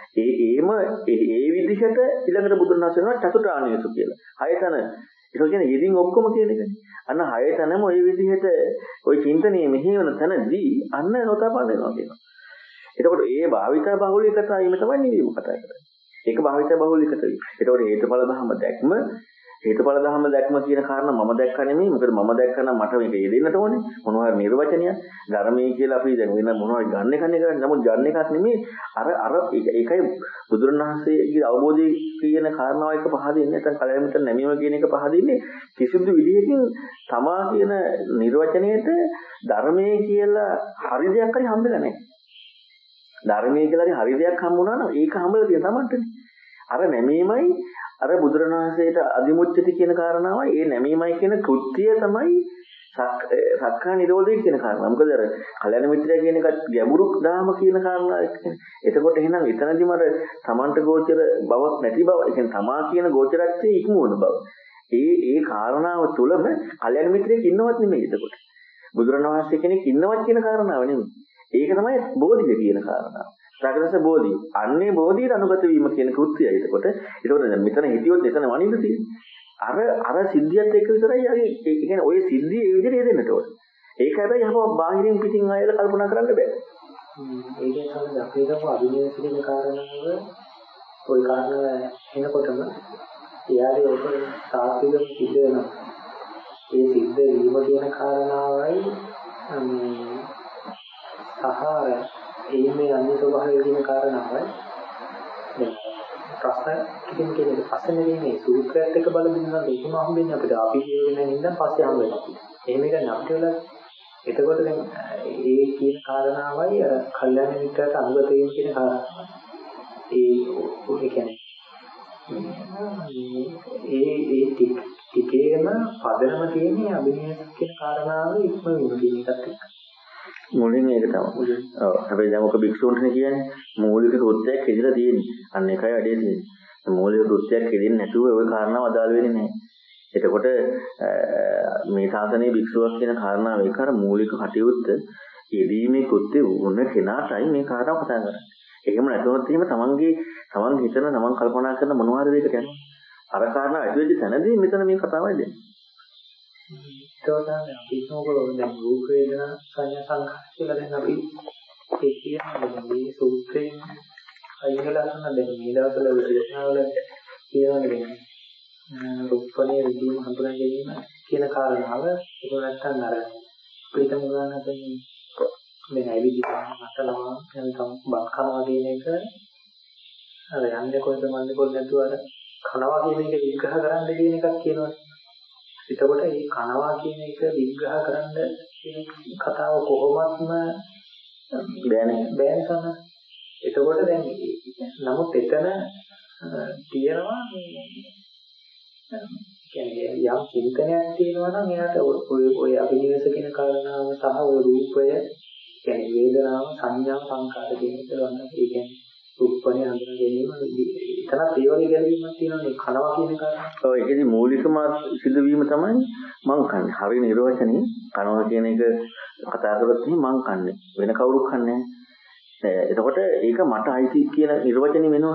ඒ විදිහට ඊළඟට බුදුන් වහන්සේ කියනවා චතුරාර්යසු කියලා. හයතන ඒක කියන්නේ යෙදින් ඔක්කොම කියන එකනේ. අන්න හයතනම ওই විදිහට ওই චින්තනයේ මෙහෙවන තැනදී අන්න සෝතාපන්න වෙනවා කියනවා. එතකොට ඒ භාවිතා බහුලීකතාවීම තමයි නිවීම කතා කරන්නේ. ඒක භාවිතා බහුලීකත වීම. එතකොට හේතුඵල ධහම දැක්ම කියන කාරණා මම දැක්ක නෙමෙයි. මොකද මම දැක්කනම් මට මේක යෙදෙන්නට ඕනේ. මොනවා නිර්වචනයක් ධර්මයේ කියලා අපි දැන් වෙන මොනවා ගන්න එකක් නේ කරන්නේ. නමුත් ගන්න එකක් නෙමෙයි. අර ඒකයි බුදුරණවහන්සේගේ අවබෝධය කියන කාරණාව එක පහදින්නේ. නැත්නම් කලයමිට නැමීම කියන එක පහදින්නේ කිසිදු විදිහකින් තමා කියන නිර්වචනයේට ධර්මයේ කියලා හරි දෙයක් හරි හම්බෙලා නැහැ. ධර්මයේ කියලා හරි දෙයක් හම්බුණා නම් ඒක හම්බෙලා තියෙන තමන්ටනේ. අර නැමීමයි අර බුදුරණවහන්සේට අදිමුච්චති කියන කාරණාවයි ඒ නැමීමයි කියන කෘත්‍යය තමයි සක්කා නිරෝධය කියන කාරණා. මොකද අර කල්‍යාණ මිත්‍රය කියන එකත් ගැඹුරු දාම කියන කාරණා එක්කනේ. එතකොට එහෙනම් එතනදිම අර තමන්ට ගෝචර බවක් නැති බව, ඒ කියන්නේ තමා කියන ගෝචරත්වයේ ඉක්මවන බව. ඒ කාරණාව තුළම කල්‍යාණ මිත්‍රයෙක් ඉන්නවත් නෙමෙයි එතකොට. බුදුරණවහන්සේ කෙනෙක් ඉන්නවත් කියන කාරණාව නෙමෙයි. ඒක තමයි බෝධිය කියන කාරණාව. සාගරස බෝධිය. අන්නේ බෝධියට අනුගත වීම කියන කෘත්‍යය. එතකොට දැන් මෙතන හිතියොත් එතන වනින්න තියෙන්නේ. අර සිද්ධියත් එක්ක විතරයි යන්නේ. ඒ කියන්නේ ඔය සිද්ධිය ඒ විදිහට එදෙන්නට ඕනේ. ඒක හැබැයි අපව බාහිරින් පිටින් ආයෙත් කල්පනා කරන්න බෑ. ඒකේ තමයි අපි හිතපු අභිනය කියන කාරණාව ওই කාරණාව එනකොටම එයාගේ ඔක තාත්විකව සිද්ධ වෙනවා. ඒ සිද්ධ වීම කියන කාරණාවයි සහාර මේ අන්‍ය ස්වභාවය කියන කාරණාවයි දැන් ප්‍රශ්න කිසිම ප්‍රශ්නේ මේ සූත්‍රයත් එක්ක බලමින්නම් ඒකම හම්බෙන්නේ අපිට අපි කියවෙන නින්දන් පස්සේ හම්බෙනවා. එහෙම එක නැවත වෙලා එතකොට දැන් ඒ කියන කාරණාවයි අර කල්යනා මිත්‍රයට අනුගත වීම කියන කාරණාව. ඒ කියන්නේ ඒ ටිකේම පදනම තියෙන්නේ අභිනය කියන කාරණාව ඉක්මවීම කියන එකත් එක්ක. මුලින් ඒක තමයි. ඔව්. හැබැයි දැන් ඔක භික්ෂුන්ටනේ කියන්නේ මූලික කෘත්‍යයක් ඉදිරියට තියෙන්නේ. අන්න එකයි අඩේ තියෙන්නේ. මූලික කෘත්‍යයක් ඉදිරියෙන් නැතුව ওই කාරණාව අදාළ වෙන්නේ නැහැ. එතකොට මේ ශාසනයේ භික්ෂුවක් කියන කාරණාව ඒක අර මූලික කටයුත්ත යෙදීමේ කෘත්‍ය වුණ කෙනාටයි මේ කාරණාව කතා කරන්නේ. එහෙම නැතුනොත් එහෙම තමන් හිතන තමන් කල්පනා කරන මොනවාද දෙයකට යනවා. අර කාරණා ඇති වෙච්ච තැනදී මෙතන මේ කතාවයි දෙන්නේ. ඒකෝදාන අපි මොකද දැන් රූප වේදනා සංඥා සංඛාර කියලා දැන් අපි ඒ කියන්නේ මේ සූත්‍රයෙන් අයිනලා කරන දැන් මේ දවස්වල විද්‍යාවල කියවන්නේ රූපණයේ විදීම හඳුනා ගැනීම කියන කාරණාව ඒක නැත්තම් අර ප්‍රීතම ගන්නතෙන් මේ ඇවිදිනවා මතනවා නැත්නම් බත් කනවා කියන එක අර යන්නේ කොහෙද මන්නේ කොහෙද නැතුව අර කනවා කියන එක විග්‍රහ කරන්න කියන එකක් කියනවා. එතකොට මේ කනවා කියන එක විග්‍රහ කරන්න කියන කතාව කොහොමත්ම බෑනේ සම. එතකොට දැන් නමුත් එතන තියෙනවා කියන්නේ යම් චින්තනයක් තියෙනවා නම් එයාට ඔය අභිනිවෙස කියන කාරණාව සහ ඔය රූපය කියන්නේ වේදනාව සංඥා සංකාර කියන එක ගන්න. ඒ කියන්නේ රූපණේ හඳුනා ගැනීම එතන ඒ වගේ ගැලවීමක් තියෙනවා නේ කනවා කියන කාරණා. ඔව් ඒකේ මූලිකම සිදුවීම තමයි මං කන්නේ. හරි නිර්වචනේ කනවා කියන එක කතා කරොත් මං කන්නේ. වෙන කවුරුත් කන්නේ නැහැ. එතකොට ඒක මට අයිති කියන නිර්වචනේ වෙනවා.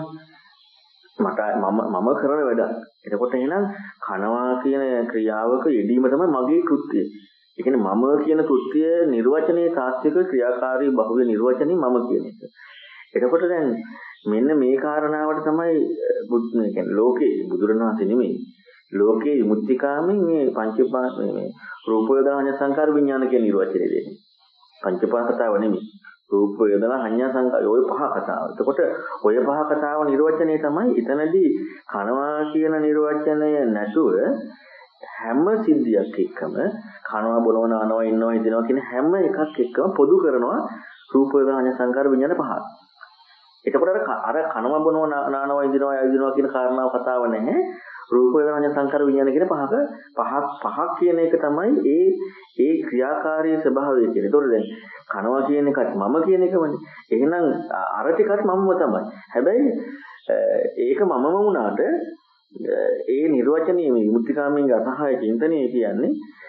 මම කරන වැඩක්. එතකොට එහෙනම් කනවා කියන ක්‍රියාවක යෙදීම තමයි මගේ කෘත්‍යය. ඒ කියන්නේ මම කියන කෘත්‍ය නිර්වචනයේ තාත්වික ක්‍රියාකාරී බහුව නිර්වචනයේ මම කියන එක. එතකොට දැන් මෙන්න මේ කාරණාවට තමයි මේ කියන්නේ ලෝකේ බුදුරණවහන්සේ නෙමෙයි. ලෝකේ විමුක්තිකාමෙන් මේ මේ රූප වේදනා සංකාර විඥාන කියන නිර්වචනය දෙන්නේ. පංචපාස කතාව නෙමෙයි. රූප වේදනා සංඥා සංකාර ඔය පහ කතාව. එතකොට ඔය පහ කතාව නිර්වචනය තමයි එතනදී කනවා කියන නිර්වචනය නැතුව හැම සිද්ධියක් එක්කම කනවා බොනවා නානවා ඉන්නවා හිතනවා කියන හැම එකක් එක්කම පොදු කරනවා රූප වේදනා සංකාර විඥාන පහ. එතකොට අර කනවා බොනවා නානවා ඉන්නවා කියන කාරණාව කතාව නැහැ. රූප වේදනා සංකාර විඥාන කියන පහක් කියන එක තමයි ඒ ක්‍රියාකාරී ස්වභාවය කියන්නේ. ඒතකොට දැන් කනවා කියන එකත් මම කියන එකමනේ. එහෙනම් අර ටිකත් මමම තමයි. හැබැයි ඒක මමම වුණාට ඒ නිර්වචනීය මේ විමුක්තිකාමීන්ගේ අසහාය චින්තනය කියන්නේ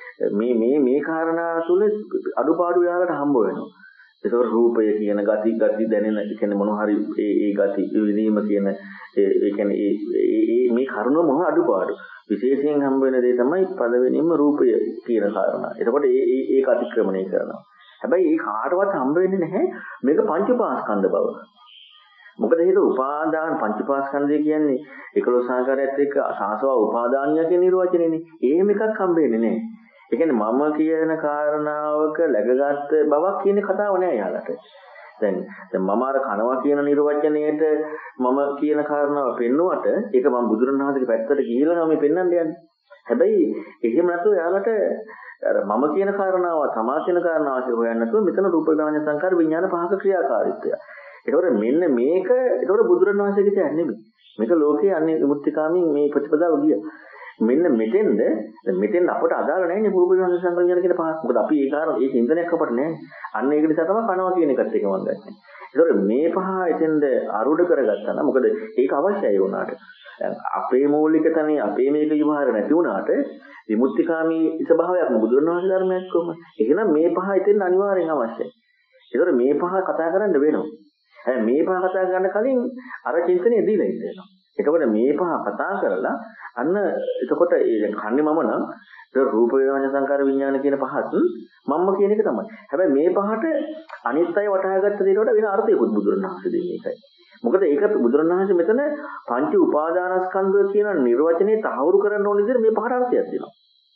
මේ කාරණා තුල අඩුපාඩු යාලට හම්බ වෙනවා. ඒතකොට රූපය කියන ගති දැනෙන කියන්නේ මොනවා හරි ඒ ගති විඳීම කියන ඒ කියන්නේ මේ කරුණ මොන අඩුපාඩු විශේෂයෙන් හම්බ වෙන දේ තමයි පදවෙනින්ම රූපය කියන කාරණා. එතකොට ඒක අතික්‍රමණය කරනවා. හැබැයි ඒ කාටවත් හම්බ වෙන්නේ නැහැ මේක පංචපාස්කන්ධ බව. මොකද හේතුව උපාදාන පංචපාස්කන්ධය කියන්නේ 11 ආකාරයත් එක්ක සාසව උපාදානිය කියන නිර්වචනයනේ. එහෙම එකක් හම්බ වෙන්නේ නැහැ. ඒ කියන්නේ මම කියන කාරණාවක läගගත් බවක් කියන කතාව නෑ යාලට. දැන් මම අර කනවා කියන නිර්වචනයේට මම කියන කාරණාව පෙන්නුවට ඒක මම බුදුරණවහන්සේගේ පැත්තට ගිහිල්ලා මේ පෙන්වන්න යන්නේ. හැබැයි එහෙම නැතුව යාලට අර මම කියන කාරණාව තමා කියන කාරණාව කියලා හොයන්න නැතුව මෙතන රූප ඥාන සංකාර විඥාන පහක ක්‍රියාකාරීත්වය. ඒතකොට මෙන්න මේක ඒතකොට බුදුරණවහන්සේගේ කියන්නේ නෙමෙයි. මේක ලෝකයේ අන්නේ විමුක්තිකාමීන් මේ ප්‍රතිපදාව ගියා. මෙන්න මෙතෙන්ද අපට අදාළ නැහැ නේ රූප ඥාන සංකාර විඥාන කියන පහ. මොකද අපි ඒ කාරණා ඒ චින්තනයක් අපට නැහැ. අන්න ඒක නිසා තමයි කනවා කියන එකත් එක මම ගන්නෙ. ඒතකොට මේ පහ එතෙන්ද අරුඩ කරගත්තා නම් මොකද ඒක අවශ්‍යයි වුණාට. අපේ මූලික තනේ අපේ මේක විවහාර නැති වුණාට විමුක්තිකාමී ස්වභාවයක් බුදුරණවහන්සේ ධර්මයක් කොහොම. එහෙනම් මේ පහ එතෙන් අනිවාර්යෙන් අවශ්‍යයි. ඒතකොට මේ පහ කතා කරන්න වෙනවා. මේ පහ කතා කරන්න කලින් අර චින්තනය දීලා ඉන්නවා. එතකොට මේ පහ කතා කරලා අන්න එතකොට කන්නේ මම නම් රූප වේදනා සංකාර විඥාන කියන පහත් මම්ම කියන එක තමයි. හැබැයි මේ පහට අනිත් අය වටහාගත්ත දේට වඩා වෙන අර්ථයකුත් බුදුරණවහන්සේ දෙන්නේ ඒකයි. මොකද ඒක බුදුරණවහන්සේ මෙතන පංච උපාදානස්කන්ධ කියන නිර්වචනේ තහවුරු කරන්න ඕන විදිහට මේ පහට අර්ථයක් දෙනවා.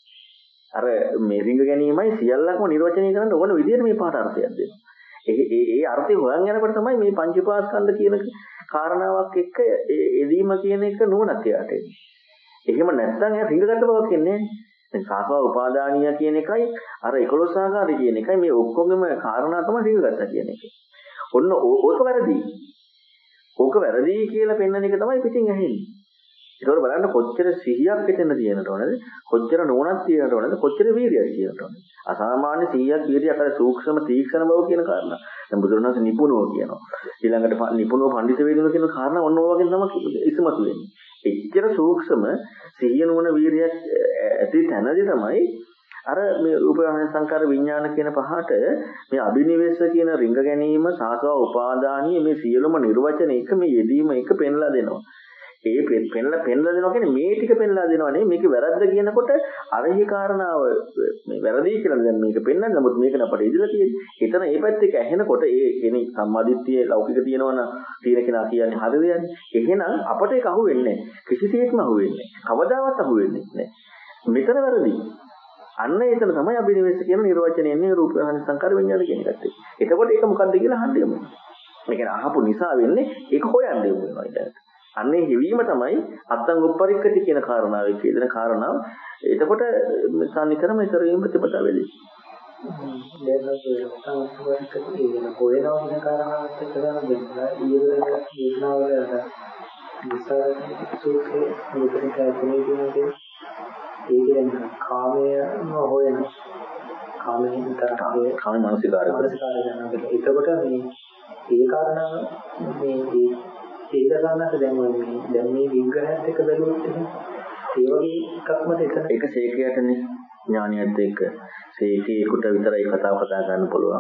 අර මේ රිංග ගැනීමයි සියල්ලක්ම නිර්වචනය කරන්න ඕන විදිහට මේ පහට අර්ථයක් දෙනවා. ඒ අර්ථය හොයන් යනකොට තමයි මේ පංච උපාස්කන්ධ කියන කාරණාවක් එක්ක එදීම කියන එක නුවණක් යට එන්නේ. එහෙම නැත්නම් එයා රිංගගත්ත බවක් එන්නේ නැහැ. දැන් සාස්වා උපාදානිය කියන එකයි අර 11 ආකාරය කියන එකයි මේ ඔක්කොගෙම කාරණා තමයි රිංගගත්තා කියන එක. ඔන්න ඕක වැරදි. ඕක වැරදි කියලා පෙන්වන එක තමයි පිටින් ඇහෙන්නේ. ඒකවල බලන්න කොච්චර සිහියක් හිතෙන්න තියෙනට ඕනද? කොච්චර නුවණක් තියෙනට ඕනද? කොච්චර වීර්යයක් තියෙනට ඕනද? අසාමාන්‍ය සිහියක් වීර්යයක් අර සූක්ෂම තීක්ෂණ බව කියන කාරණා. දැන් බුදුරණවහන්සේ නිපුණව කියනවා. ඊළඟට නිපුණව පඬිත වේදින කියන කාරණා ඔන්න ඔය වගේ තමයි ඉස්මතු වෙන්නේ. එච්චර සූක්ෂම සිහිය නුවණ වීර්යයක් ඇති තැනදී තමයි අර මේ රූප සංකාර විඥාන කියන පහට මේ අභිනිවෙස්ස කියන රිංග ගැනීම සාසව උපාදානිය මේ සියලුම නිර්වචන එක මේ යෙදීම එක පෙන්ලා දෙනවා. ඒ පෙන්ලා දෙනවා කියන්නේ මේ ටික පෙන්ලා දෙනවා නේ මේක වැරද්ද කියනකොට අරහි කාරණාව මේ වැරදි කියලා දැන් මේක පෙන්වන්න නමුත් මේක අපට ඉදලා තියෙන්නේ. එතන මේ පැත්ත එක ඇහෙනකොට ඒ කියන්නේ සම්මාදිට්ඨිය ලෞකික තියෙනවනම් තියෙන කෙනා කියන්නේ හරිද යන්නේ. එහෙනම් අපට ඒක අහුවෙන්නේ නැහැ. කිසිසේත්ම අහුවෙන්නේ නැහැ. කවදාවත් අහුවෙන්නේ නැහැ. මෙතන වැරදි. අන්න එතන තමයි අභිනිවෙස්ස කියන නිර්වචනය එන්නේ රූප සංකාර විඥාන කියන එකත් එක්ක. එතකොට ඒක මොකද්ද කියලා අහන්න යමු. මේ කියන්නේ අහපු නිසා වෙන්නේ ඒක හොයන්න යමු වෙනවා ඊට. අන්නේ හිවීම තමයි අත්තං උප්පරික්කති කියන කාරණාවේ කියන කාරණාව. එතකොට සම්නිකරම ඉතර වීම ප්‍රතිපදාව වෙලී. දැන් අත්තං උප්පරික්කති කියන හොයනවා කියන කාරණාවත් එක්ක තමයි ඊළඟ විස්තරය සූත්‍රයේ මුලින්ම කියන්නේ ඒකෙන් කාමයම හොයන කාමයෙන් තරහේ කාම මානසිකාරය කරනවා. එතකොට මේ ඒ කාරණාව මේ ඒක ගන්නත් දැන් මේ විග්‍රහයත් එක්ක බැලුවොත් ඒ වගේ එකක් මත එතන ඒක සීකයටනේ ඥානියත් එක්ක සීකේකට විතරයි කතා ගන්න පුළුවන්.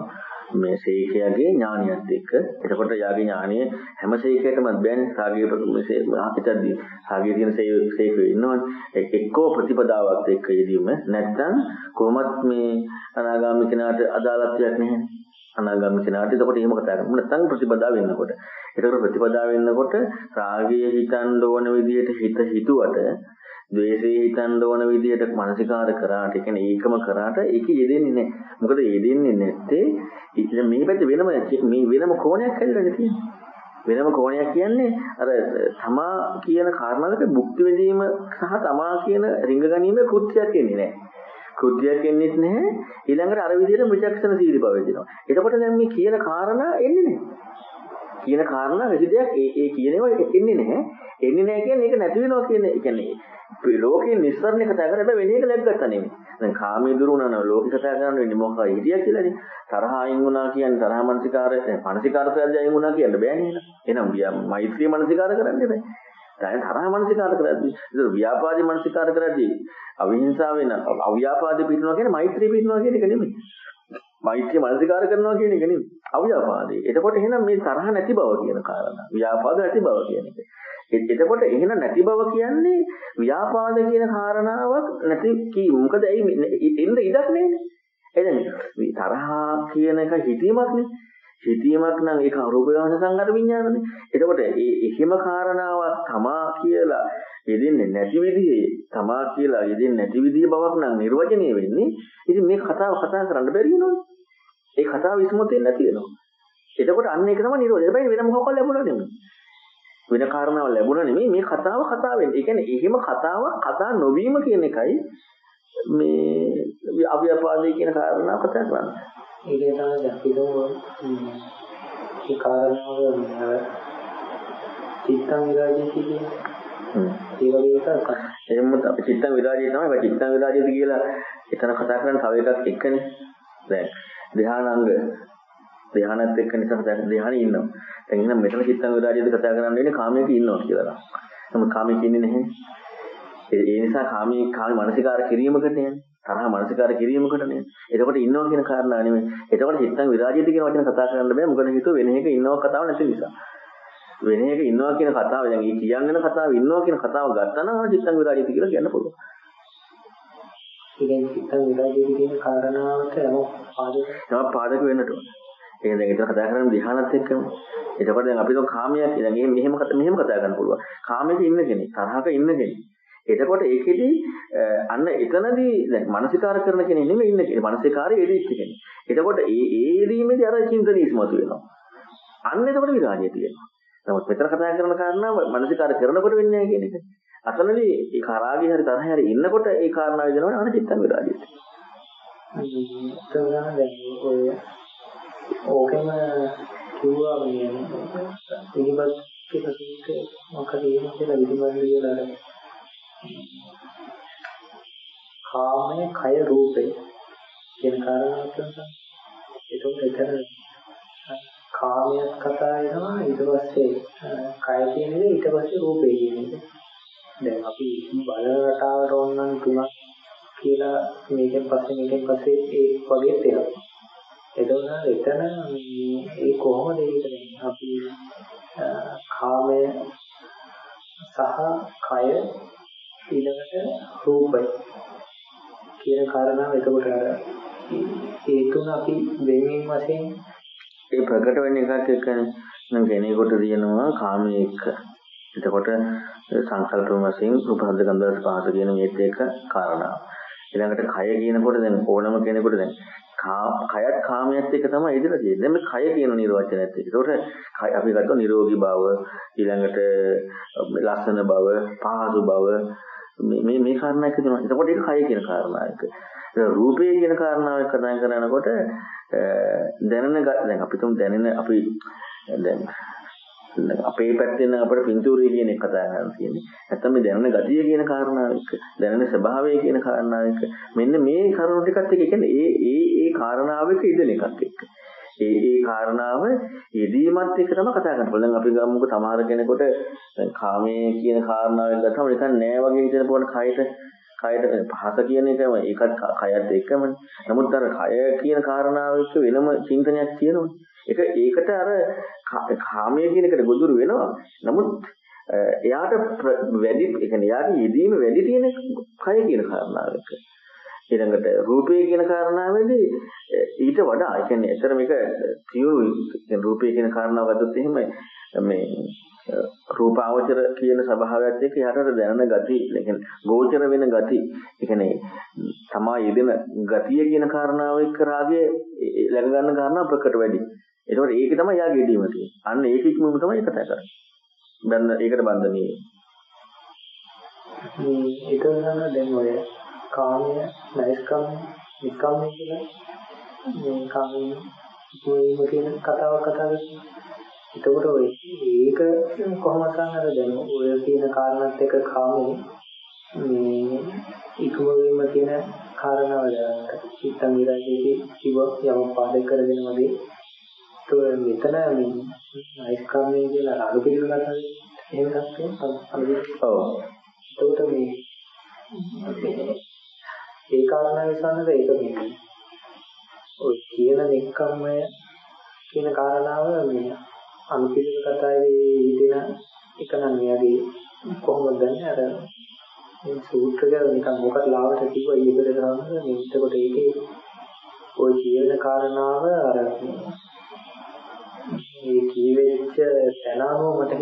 මේ සීකයාගේ ඥානියත් එක්ක. එතකොට යාගේ ඥානිය හැම සීකයකටම බෑනේ සාගයේ හිතද්දී සාගයේ තියෙන සීකයෝ ඉන්නවනේ. එක්කෝ ප්‍රතිපදාවක් එක්ක යෙදීම නැත්නම් කොහොමත් මේ අනාගාමී කෙනාට අදාළත්වයක් නැහැ. අනාගාමී කෙනාට එතකොට එහෙම කතා කරමු. නැත්නම් ප්‍රතිපදාව වෙන්නකොට. එතකොට ප්‍රතිපදාව වෙන්නකොට රාගයේ හිතන්න ඕන විදිහට හිතුවට ද්වේෂයේ හිතන්න ඕන විදිහට මානසිකාර කරාට ඒ කියන්නේ ඒකම කරාට ඒක යෙදෙන්නේ නැහැ. මොකද යෙදෙන්නේ නැත්තේ ඉතින් මේ පැත්තේ වෙනම කෝණයක් හැදලා තියෙන්නේ. වෙනම කෝණයක් කියන්නේ අර තමා කියන කාරණාවක භුක්ති විඳීම සහ තමා කියන රිංග ගැනීමේ කෘත්‍යයක් එන්නේ නැහැ. කෘත්‍යයක් එන්නේ නැහැ. ඊළඟට අර විදිහට විචක්ෂණ සීලි බව වෙනවා. එතකොට දැන් මේ කියන කාරණා එන්නේ නැහැ. කියන කාරණා වැඩි දෙයක් ඒ කියනවා එන්නේ නැහැ. එන්නේ නැහැ කියන්නේ ඒක නැති වෙනවා කියන්නේ. ඒ කියන්නේ ලෝකේ නිස්සාරණේ කතා කරලා වෙන එක läග්ගත්තා නෙමෙයි. දැන් කාමයේ දුරුණා නම් ලෝකේ කතා කරන්න වෙන්නේ මොකක්ද හිටියා කියලානේ. තරහ අයින් වුණා කියන්නේ තරහ මානසිකාර ප්‍රත්‍යයෙන් වුණා කියන්න බෑනේ නේද? එහෙනම් මෛත්‍රී මානසිකාර කරන්න බෑ. දැන් තරහ මානසිකාර කරද්දී ඒක ව්‍යාපාදී මානසිකාර කරද්දී අවිහිංසාව වෙන අව්‍යාපාදී පිටනවා කියන්නේ මෛත්‍රී පිටනවා කියන එක නෙමෙයි. මෛත්‍රී මානසිකාර කරනවා කියන එක නෙමෙයි. අව්‍යාපාදී. එතකොට එහෙනම් මේ තරහ නැති බව කියන කාරණා. ව්‍යාපාද නැති බව කියන එක. එතකොට එහෙනම් නැති බව කියන්නේ ව්‍යාපාද කියන කාරණාවක් නැති මොකද එන්න ඉඩක් නෑනේ. එදෙන මේ තරහ කියන එක හිතීමක් නේ. හිතීමක් නම් ඒක අරූප වේදනා සංගත විඥානනේ. එතකොට එහෙම කාරණාවක් තමා කියලා යෙදෙන්නේ නැති විදිහේ තමා කියලා යෙදෙන්නේ නැති විදිහේ බවක් නම් නිර්වචනය වෙන්නේ. ඉතින් මේ කතාව කතා කරන්න බැරි වෙනවනේ. ඒ කතාව විසමතෙන් නැති වෙනවා. එතකොට අන්න ඒක තමයි නිරෝධය. හැබැයි වෙන මොකක්වත් ලැබුණා නෙමෙයි. වෙන කාරණාවක් ලැබුණා නෙමෙයි මේ කතාව වෙන්නේ. ඒ කියන්නේ එහෙම කතාවක් කතා නොවීම කියන එකයි මේ අව්‍යාපාදේ කියන කාරණාව කතා කරන්නේ. ඒකේ තමයි අපිටම මේ කාරණාව චිත්තං විරාජිතී කියන්නේ. ඒ වගේ එකක්. එහෙම අපි චිත්තං විරාජිතී තමයි. ඒ චිත්තං විරාජිතී කියලා එතන කතා කරන්නේ තව එකක් එක්කනේ. දැන් ධානාංග ධානයත් එක්ක නිසා ධානයේ ඉන්නවා. දැන් එහෙනම් මෙතන චිත්තං විරාජිතී කතා කරන්න වෙන්නේ කාමයක ඉන්නවා කියලා. නමුත් කාමයක ඉන්නේ නැහැ. ඒ නිසා කාමී මානසිකාර කිරීමකට යන්නේ. තරහ මානසිකාර කිරීමකට නේ. එතකොට ඉන්නවා කියන කාරණා නෙමෙයි. එතකොට චිත්තං විරාජිතී කියන වචන කතා කරන්න බෑ. මොකද හිතුව වෙන එක ඉන්නවා කතාව නැති නිසා. වෙන එක ඉන්නවා කියන කතාව දැන් මේ කියන්නේ කතාව ඉන්නවා කියන කතාව ගත්තා නම් චිත්තං විරාජිතී කියලා කියන්න පුළුවන්. ඉතින් චිත්තං විරාජිතී කියන කාරණාවට යම පාදක වෙන්නට ඕනේ. ඒක දැන් ඒක කතා කරන්නේ ධ්‍යානත් එක්කම. එතකොට දැන් අපි તો කාමයක් දැන් මෙහෙම කතා කරන්න පුළුවන්. කාමයක ඉන්න කෙනෙක්, තරහක ඉන්න කෙනෙක්. එතකොට ඒකෙදි අන්න එතනදී දැන් මානසිකාර කරන කෙනෙක් නෙමෙයි ඉන්න කෙනෙක්. මානසිකාරයේ එදිච්ච කෙනෙක්. එතකොට ඒ එදීමේදී අර චින්තනීය ඉස්මතු වෙනවා. අන්න එතකොට විරාජය තියෙනවා. නමුත් මෙතන කතා කරන කාරණාව මානසිකාර කරනකොට වෙන්නේ නැහැ කියන එක. අතනදී ඒ කරාගේ හරි තරහේ හරි ඉන්නකොට ඒ කාරණාව වෙනවා අන්න චිත්තං විරාජය. දැන් ඔය ඕකම කිව්වා මේ පිළිබත් කියලා මොකද කියලා විදිමල් කියලා කාමය කය රූපේ කියන කාරණාවක් තමයි. එතන කාමයක් කතා වෙනවා ඊට පස්සේ කය කියන්නේ ඊට පස්සේ රූපේ කියන්නේ. දැන් අපි බලන රටාවට ඕනනම් තුනක් කියලා මේකෙන් පස්සේ ඒ වගේ තේරෙනවා. එතකොට එතන මේ කොහොමද ඒක අපි කාමය සහ කය ඊළඟට රූපය කියන කාරණාව එතකොට ඒ තුන අපි වෙනින් වශයෙන් ඒ ප්‍රකට වෙන එකක් එක්කනේ නම් කෙනෙකුට තියෙනවා කාමයේ එක්ක. එතකොට සංකල්ප වශයෙන් රූපහඳ ගන්ධ ස්පර්ශ කියන මේත් එක්ක කාරණා. ඊළඟට කය කියනකොට දැන් ඕනම කෙනෙකුට දැන් කයත් කාමයට එක තමයි ඉදලා තියෙන්නේ. දැන් මේ කය කියන නිර්වචනයත් එක්ක. ඒකට අපි ගත්තා නිරෝගී බව, ඊළඟට ලස්සන බව, පහසු බව මේ කාරණා එක තියෙනවා. එතකොට ඒක කය කියන කාරණා එක. රූපේ කියන කාරණාව එක්ක කතා කරනකොට දැන් අපි තුන් දැනෙන අපි දැන් අපේ පැත්තෙන් අපේ පින්තූරය කියන එක කතා කරනවා කියන්නේ. නැත්තම් මේ දැනෙන ගතිය කියන කාරණාව එක්ක, දැනෙන ස්වභාවය කියන කාරණාව එක්ක මෙන්න මේ කරුණු ටිකත් එක්ක කියන්නේ ඒ කාරණාවක ඉදෙන එකක් එක්ක. ඒ කාරණාව යෙදීමත් එක්ක තමයි කතා කරන්නේ. දැන් අපි ගමුකෝ සමහර කෙනෙකුට දැන් කාමයේ කියන කාරණාවෙන් ගත්තම නිකන් නෑ වගේ හිතෙන පොඩ කයට පහස කියන එකම ඒකත් කයත් එක්කමනේ. නමුත් අර කය කියන කාරණාව එක්ක වෙනම චින්තනයක් තියෙනවනේ. ඒකට අර කාමයේ කියන එකට ගොදුරු වෙනවා. නමුත් එයාට වැඩි ඒ කියන්නේ එයාගේ යෙදීම වැඩි තියෙන කය කියන කාරණාව එක්ක. ඊළඟට රූපය කියන කාරණාවේදී ඊට වඩා ඒ කියන්නේ ඇතර මේක තියුණු රූපය කියන කාරණාව ගත්තොත් එහෙම මේ රූපාවචර කියන ස්වභාවයත් එක්ක යාට දැනෙන ගති, ඒ කියන්නේ ගෝචර වෙන ගති, ඒ කියන්නේ තමා යෙදෙන ගතිය කියන කාරණාව එක්ක රාගය läග ගන්න කාරණා ප්‍රකට වැඩි. ඒකෝට ඒක තමයි යාගේ යෙදීම තියෙන්නේ. අන්න ඒක ඉක්මනම තමයි කතා කරන්නේ. ඒකට බන්ධනීය. ඒක ගන්න දැන් ඔය කාමය, නෛෂ්කාම, නිකාම කියලා මේ කාමයේ ඉක්මවීම කියන කතාව කතා කරනවා. එතකොට ඔය ඒක කොහොමද කරන්නේ දැන් ඔය කියන කාරණාත් එක්ක කාමයේ මේ ඉක්මවීම කියන කාරණාව දැනගන්න. චිත්තං විරාගයේදී කිව යම පාදක කරගෙන වගේ તો මෙතන මේ නෛෂ්කාමයේ කියලා අලු පිළිගන්න එහෙම නැත්නම් ඔව්. එතකොට මේ ඒ කාරණා විසන්නද ඒක මේ ඔය කියන නික්කම්මය කියන කාරණාව මේ අනුපිළිවෙල කතාවේ හිතෙන එක නම් එයාගේ කොහොමද දන්නේ අර මේ සූත්‍රය නිකන් මොකක්ද ලාවට කිව්වා ඊපෙර කරන්නේ මේ එතකොට ඒකේ ඔය කියන කාරණාව අර මේ කීවෙච්ච තැනම මට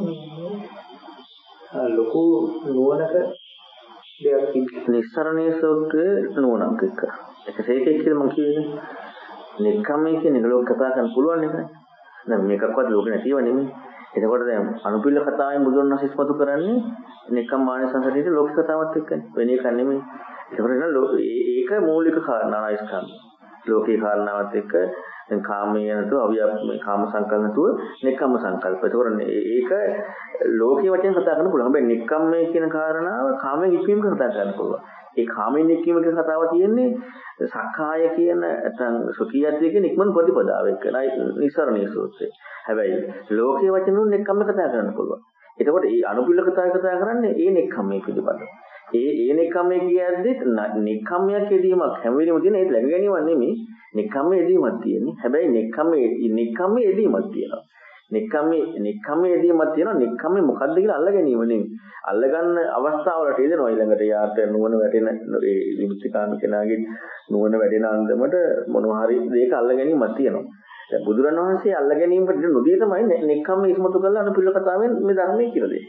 හිතුනේ ලොකු නුවණක දෙයක් තිබෙනවා. නිස්සරණීය සූත්‍රයේ නුවණක් එක්ක. ඒකේ කියලා මම කියන්නේ නික්කම්මේ කියන එක ලෝක කතා කරන්න පුළුවන් එකයි. දැන් මේකක්වත් ලෝකේ නැතිව නෙමෙයි. එතකොට දැන් අනුපිල්ල කතාවෙන් බුදුන් වහන්සේ ඉස්මතු කරන්නේ නික්කම් මානසංසතියේ ලෝක කතාවත් එක්කනේ. වෙන එකක් නෙමෙයි. ඒකට ඒක මූලික කාරණා නයිස්කම්. ලෝකේ කාරණාවත් එක්ක දැන් කාමයේ නැතුව අවිය කාම සංකල්ප නැතුව නික්කම්ම සංකල්ප. ඒතකොට ඒක ලෝකේ වචෙන් කතා කරන්න පුළුවන්. හැබැයි නික්කම්මේ කියන කාරණාව කාමයෙන් ඉක්මීමක කතා කරන්න පුළුවන්. ඒ කාමයෙන් ඉක්මීමක කතාව තියෙන්නේ සක්කාය කියන නැත්නම් සුඛියත්වයේ කියන ඉක්මන් ප්‍රතිපදාව එක්ක. නිස්සරණීය සූත්‍රය. හැබැයි ලෝකේ වචන වලින් නික්කම්ම කතා කරන්න පුළුවන්. එතකොට මේ අනුපිල්ල කතා කරන්නේ ඒ නික්කම්මේ පිළිබඳව. ඒ නික්කම්මේ කියද්දිත් නික්කම්මයක් යෙදීමක් හැම වෙලෙම තියෙන ඒක läග ගැනීමක් නෙමෙයි. නික්කම්මේ යෙදීමක් තියෙන්නේ. හැබැයි නික්කම්මේ යෙදීමක් තියෙනවා. නික්කම්මේ යෙදීමක් තියෙනවා. නික්කම්මේ මොකද්ද කියලා අල්ල ගැනීම නෙමෙයි. අල්ල ගන්න අවස්ථාවලට එදෙනවා ඊළඟට යාට නුවණ වැටෙන ඒ විමුක්තිකාම කෙනාගේ නුවණ වැටෙන අන්දමට මොනවා හරි දෙයක අල්ල ගැනීමක් තියෙනවා. දැන් බුදුරණවහන්සේ අල්ල ගැනීමට නොදී තමයි නික්කම්මේ ඉස්මතු කරලා අනුපිල්ල කතාවෙන් මේ ධර්මයේ කියලා දෙන්නේ.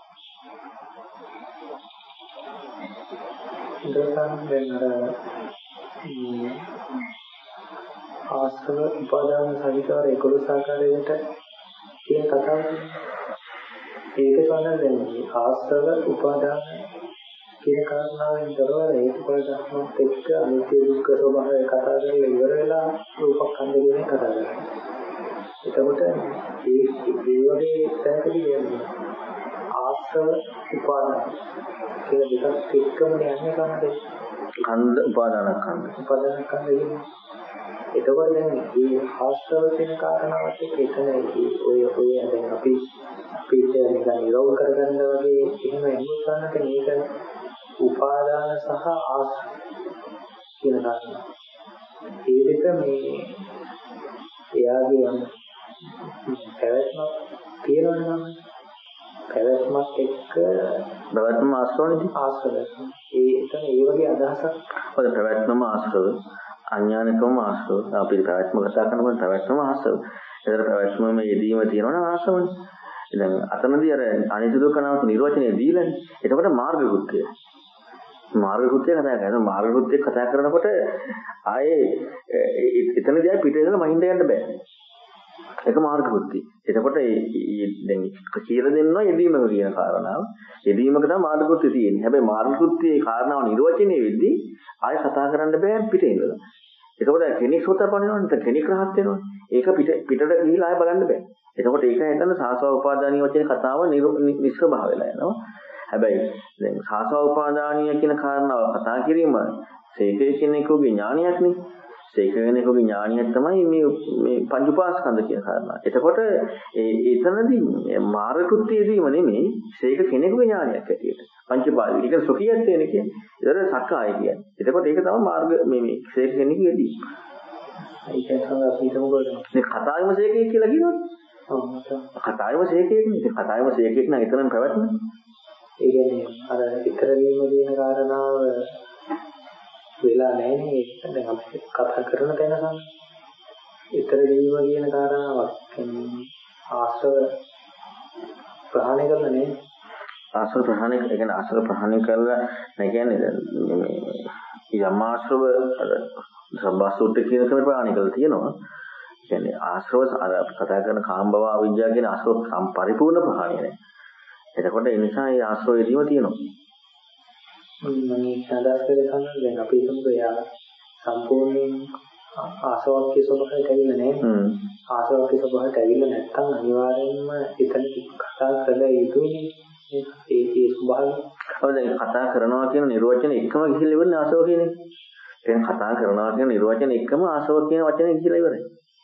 දැන් අර ආස්තව උපාදාන සහිතවර 11 ආකාරයකට කියන කතාව ඒක තමයි දැන් ආස්තව උපාදාන කියන කාරණාවෙන් දරවල ඒක පොළදස්මත් එක්ක අනිත්‍ය දුක්ඛ ස්වභාවය කතා කරලා ඉවර වෙලා රූපකන්ද කියන කතා කරනවා. එතකොට ඒ වගේ තැනකදී කියන්නේ ආස්තව උපාදාන කියලා දෙකක් එක්කම යන්නේ කන්නේ කන්ද උපාදාන කන්ද කියන්නේ. එතකොට දැන් මේ ආස්තව කියන කාරණාවත් එක්ක එතන ඔය දැන් අපි පිටේ නිකන් නිරෝධ කරගන්න වගේ එහෙම එන්නත් මේක උපාදාන සහ ආස් කියන කාරණා. ඒ දෙක මේ එයාගේ පැවැත්මක් තියෙනවා නේද? පැවැත්මක් එක්ක පැවැත්ම ආශ්‍රවණදී ආශ්‍රව. ඒ එතන ඒ වගේ අදහසක්. ඔය පැවැත්මම ආශ්‍රව, අඥානිකවම ආශ්‍රව. අපි පැවැත්ම කතා කරනකොට පැවැත්මම ආශ්‍රව. ඒතර පැවැත්මම යෙදීම තියෙනවනේ ආශ්‍රවනේ. දැන් අතනදී අර අනිත්‍ය දුක්ඛ නාම නිර්වචනය දීලානේ. එතකොට මාර්ග කෘත්‍යය. මාර්ග කෘත්‍යය කතා කරනවා. මාර්ග කෘත්‍යය කතා කරනකොට ආයේ එතනදී ආයේ පිටේ ඉඳලා මහින්ද යන්න බෑ. ඒක මාර්ග කෘත්‍යය. එතකොට දැන් කියලා දෙන්නවා යෙදීමක කියන කාරණාව. යෙදීමක තමයි මාර්ග කෘත්‍යය තියෙන්නේ. හැබැයි මාර්ග කෘත්‍යයේ කාරණාව නිර්වචනය වෙද්දී ආයේ කතා කරන්න බෑ පිටේ ඉඳලා. එතකොට කෙනෙක් සෝතපන්නවනේ කෙනෙක් රහත් වෙනවනේ. ඒක පිටට ගිහිලා ආයේ බලන්න බෑ. එතකොට ඒක හිතන්න සාසව උපාදානීය වචනේ කතාව නිස්සභාව වෙලා යනවා. හැබැයි දැන් සාසව උපාදානීය කියන කාරණාව කතා කිරීම සේකේ කෙනෙකුගේ ඥානියක් නේ. සේක කෙනෙකුගේ ඥානියක් තමයි මේ පංච උපාස්කන්ධ කියන කාරණා. එතකොට එතනදී මාර්ග කෘත්‍යයේදීම නෙමෙයි සේක කෙනෙකුගේ ඥානියක් ඇටියෙට. පංචපාද. ඒක සොකියත් වෙන කියන්නේ. ඒතර සක්කාය කියන්නේ. එතකොට ඒක තමයි මාර්ග මේ ක්ෂේත්‍ර කෙනෙක් වෙදී. ඒක තමයි අපි හිතමුකෝ. මේ කතාවෙම ශේකෙක් කියලා කියනවනේ. කතාවෙම ශේකෙක් නේ. කතාවෙම ශේකෙක් නම් එතරම් පැවැත්ම. ඒ කියන්නේ අර විතර වීම කියන කාරණාව වෙලා නැහැ නේ. දැන් අපි කතා කරන තැන නම් විතර වීම කියන කාරණාවක් ආශ්‍රව ප්‍රහාණය කරලා නේ. ආශ්‍රව ප්‍රහාණය කියන්නේ ආශ්‍රව ප්‍රහාණය කරලා නැහැ කියන්නේ මේ යම් ආශ්‍රව සබ්බාසූත්‍ර කියන කම ප්‍රහාණය කරලා තියෙනවා. කියන්නේ ආශ්‍රව අර අපි කතා කරන කාම භව අවිජ්ජා කියන ආශ්‍රව පරිපූර්ණ ප්‍රහාණය නෑ. එතකොට ඒ නිසා මේ ආශ්‍රවයදීම තියෙනවා. මම සාදාස්කේ තමයි දැන් අපි හිතමුකෝ යා සම්පූර්ණයෙන් ආසාවක්ගේ ස්වභාවයට ඇවිල්ලා නැහැ. ආසාවක්ගේ ස්වභාවයට ඇවිල්ලා නැත්නම් අනිවාර්යයෙන්ම එතන කතා කළ යුතුනේ. ඒ ස්වභාවය. ඔව් දැන් කතා කරනවා කියන නිර්වචන එකම ගිහිල්ලා ඉවරනේ ආසාව කියන්නේ. දැන් කතා කරනවා කියන නිර්වචන එකම ආසාව කියන වචනේ ගිහිල්ලා ඉවරයි.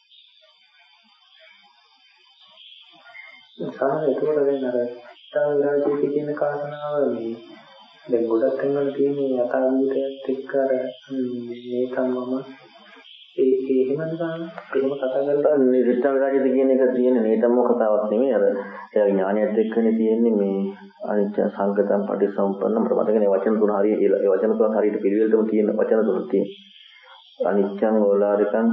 සාමාන්‍යයෙන් ඒකට දැන් අර විරාජිත කියන කාරණාව මේ දැන් ගොඩක් තැන්වල තියෙන යථාභූතයත් එක්ක අර මේ තමම එහෙම නිකන් එහෙම කතා කරලා නිර්විත විරාජිත කියන එක තියෙන නේතම කතාවක් නෙමෙයි අර ඒ ඥානයත් එක්කනේ තියෙන්නේ මේ අනිත්‍ය සංගතම් පටිසම්පන්න මට මතකනේ වචන තුන හරියට ඒ වචන තුන හරියට පිළිවෙලටම තියෙන වචන තුනක් තියෙනවා අනිත්‍යං ඕලාරිකං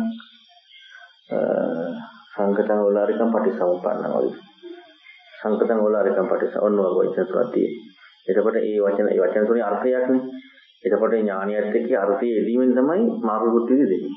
සංගතං ඕලාරිකං පටිසම්පන්න වගේ සංකතං ඕලාරිකං පටිසම්පන්න වගේ වචන තුනක් තියෙනවා එතකොට ඒ වචන තුනේ අර්ථයක්නේ. එතකොට ඥානියත් එක්ක අර්ථය එදීමෙන් තමයි මාර්ග බුද්ධිය දෙන්නේ.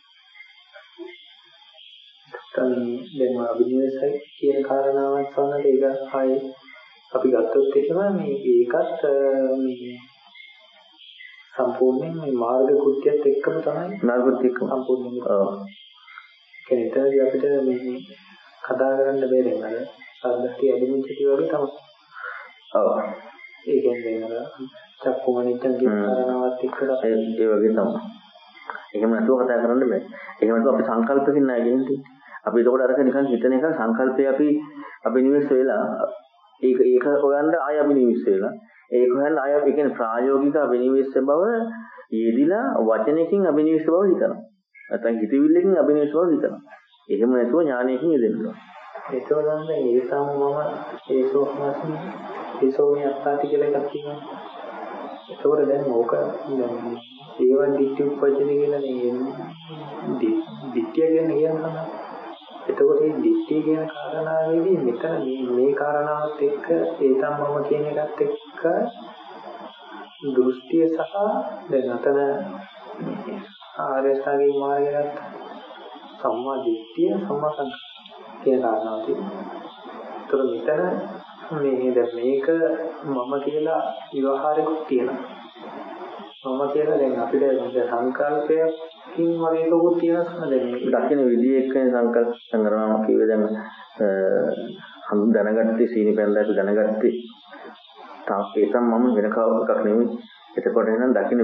දැන් අභිනිවෙසයි කියන කාරණාවක් සම්බන්ධ ඒක ආයේ අපි ගත්තොත් එහෙම මේ ඒකත් මේ සම්පූර්ණයෙන් මේ මාර්ග කෘත්‍යයත් එක්කම තමයි මාර්ග කෘත්‍ය එක්කම සම්පූර්ණයෙන්. ඔව්. කෙනෙක්ටදී අපිට මේ කතා කරන්න බැරි නේද? සාධ්‍යති අදිමිච්චටි වගේ තමයි. ඔව්. ඒ කියන්නේ අර චක්කුමනිච්චන් කියන කාරණාවත් එක්කලා ඒ වගේ තමයි. එහෙම නැතුව කතා කරන්න බෑ. එහෙම නැතුව අපි සංකල්පකින් නෑ ගෙන්නේ. අපි ඒකෝට අරක නිකන් හිතන එක සංකල්පය අපි නිවෙස් වෙලා ඒක හොයන්න ආය අභිනිවෙස් වෙලා ඒක හොයන්න ආය ඒ කියන්නේ ප්‍රායෝගික අභිනිවෙස් බව යෙදිලා වචනයකින් අභිනිවෙස් බව හිතනවා. නැත්නම් හිතවිල්ලකින් අභිනිවෙස් බව හිතනවා. එහෙම නැතුව ඥානයකින් යෙදෙන්න ඕන. ඒකවල නම් ඒ තමයි මම ඒසෝමී අත්තාති කියලා එකක් තියෙනවා. ඒකවල දැන් ඕක දැන් ඒවන් දිට්ඨි උපජ්ජති කියලා නේ දිට්ඨිය කියන්නේ තමයි. එතකොට මේ දිට්ඨිය කියන කාරණාවේදී මෙතන මේ කාරණාවත් එක්ක ඒතම් මම කියන එකත් එක්ක දෘෂ්ටිය සහ දැන් අතන ආර්යසාගේ මාර්ගයත් සම්මා දිට්ඨිය සම්මා සංකල්ප කියන කාරණාව තියෙනවා. ඒතර මෙතන මේ දැන් මේක මම කියලා විවහාරයක් තියෙනවා. මම කියලා දැන් අපිට සංකල්පයකින් වගේ කවුරුත් තියෙනවා දැන් දකින්න විදිය එක්කනේ සංකල්ප සංග්‍රහම කිව්වේ දැන් දැනගත්තේ සීනි පැන්දාට දැනගත්තේ තාපේ තමයි මම වෙන කවුරුත් එකක් නෙමෙයි. එතකොට එහෙනම් දකින්න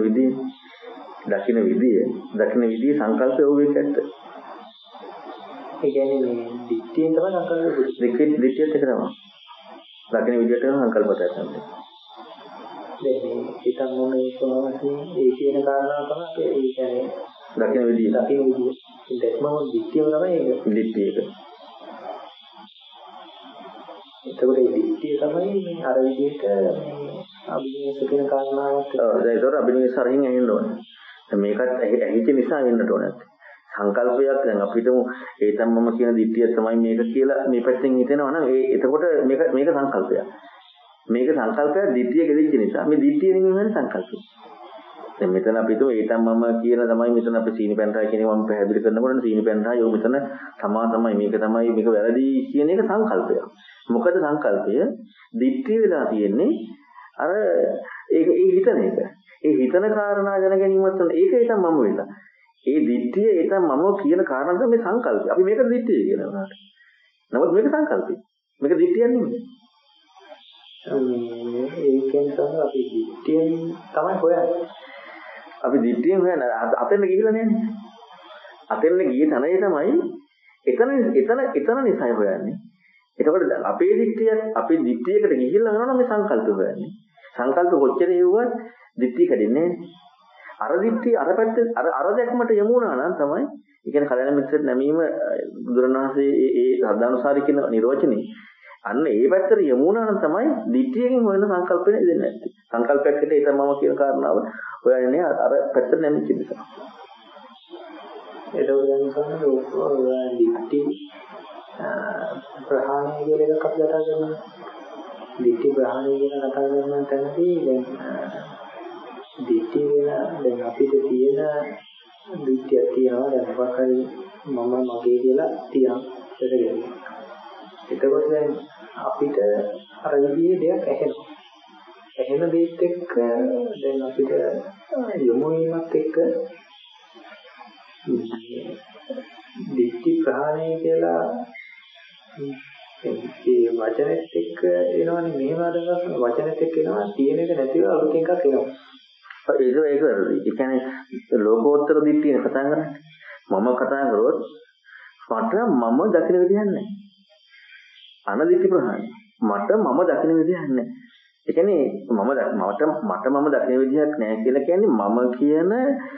විදිය සංකල්පය ඕවෙක ඇත්ත. ඒ කියන්නේ මේ දිට්ඨියෙන් තමයි සංකල්පය දිට්ඨියත් එක තමයි. දකින්න විදියට සංකල්පයක් ඇත්තන්නේ. දැන් හිතන් මොනේ කොහොමද ඒ කියන කාරණාව තමයි ඒ කියන්නේ දකින්න විදිය. දැක්මම දිට්ඨියම තමයි ඒක. දිට්ඨිය එක. එතකොට ඒ දිට්ඨිය තමයි මේ අර විදිහට මේ අභිනේස කියන කාරණාවත් ඔව් දැන් ඒතර අභිනේස අරහින් ඇහෙන්න ඕනේ. දැන් මේකත් ඇහිච්ච නිසා වෙන්නට ඕනේ. සංකල්පයක් දැන් අපිට ඒ තමම කියන දිට්ඨිය තමයි මේක කියලා මේ පැත්තෙන් හිතෙනවා නම් එතකොට මේක සංකල්පයක්. මේක සංකල්පයක් දිට්ඨිය ගෙලිච්ච නිසා මේ දිට්ඨිය නෙමෙයි වෙන සංකල්පය. දැන් මෙතන අපි හිතුව ඒ තමම කියන තමයි මෙතන අපි සීනි පැන්රා කියන එක මම පැහැදිලි කරනකොට සීනි පැන්රා යෝ මෙතන තමා තමයි මේක වැරදි කියන එක සංකල්පයක්. මොකද සංකල්පය දිට්ඨිය වෙලා තියෙන්නේ අර ඒක ඒ හිතන එක. ඒ හිතන කාරණා දැන ගැනීමත් ඒකේ තමයි මම වෙලා. ඒ දිට්ඨිය ඒ තමයි මම කියන කාරණා තමයි සංකල්පය. අපි මේකට දිට්ඨිය කියනවා. නමුත් මේක සංකල්පය. මේක දිට්ඨියක් නෙමෙයි. ඒ කියන්නේ අපි දිට්ඨියෙන් තමයි හොයන්නේ. අපි දිට්ඨියෙන් හොයන්නේ අතෙන් ගිහිල්ලා නෑනේ. අතෙන් ගියේ තැනයි තමයි එතන නිසා හොයන්නේ. එතකොට අපේ දිට්ඨියකට ගිහිල්ලා වෙනවා නම් මේ සංකල්පය හොයන්නේ. සංකල්ප කොච්චර හේවුවත් දිට්ඨිය කැඩෙන්නේ නැහැ. අර දිට්ඨිය අර පැත්ත අර දැක්මට යමු වුණා නම් තමයි ඒ කියන්නේ කල්‍යාණ මිත්‍රට නැමීම බුදුරණවහන්සේ ඒ සද්ධානුසාරී කියන නිර්වචනේ අන්න ඒ පැත්තට යමු වුණා නම් තමයි දිට්ඨියකින් හොයන සංකල්පෙ දෙන්නේ නැත්තේ. සංකල්පයකට ඒ තමම කියන කාරණාව හොයන්නේ අර පැත්තට නැමිච්ච නිසා. ඒක උදාහරණයක් දිට්ඨි ප්‍රහාණය කියලා එකක් අපි කතා කරනවා. දිට්ඨි ප්‍රහාණය කියන කතා කරන තැනදී දැන් දිට්ඨි වෙන දැන් අපිට තියෙන දිට්ඨියක් තියෙනවා දැන් මොකක්hari මම මගේ කියලා තියන්න. එතකොට දැන් අපිට අර විදිහේ දෙයක් ඇහෙනවා. ඇහෙන දෙයත් එක්ක දැන් අපිට යොමු වීමත් එක්ක දිට්ඨි ප්‍රහාණය කියලා ඒ වචනෙත් එක්ක එනවනේ මෙහෙම අදහස් වචනෙත් එක්ක එනවා තියෙන එක නැතිව අලුත් එකක් එනවා. ඒක වැරදි. ඒ කියන්නේ ලෝකෝත්තර දිට්ඨිය කතා කරන්නේ. මම කතා කරොත් මට මම දකින විදිහක් නැහැ. අනදිට්ඨි ප්‍රහාණය. මට මම දකින විදිහක් නැහැ. ඒ කියන්නේ මට මම දකින විදිහක් නැහැ කියලා කියන්නේ මම කියන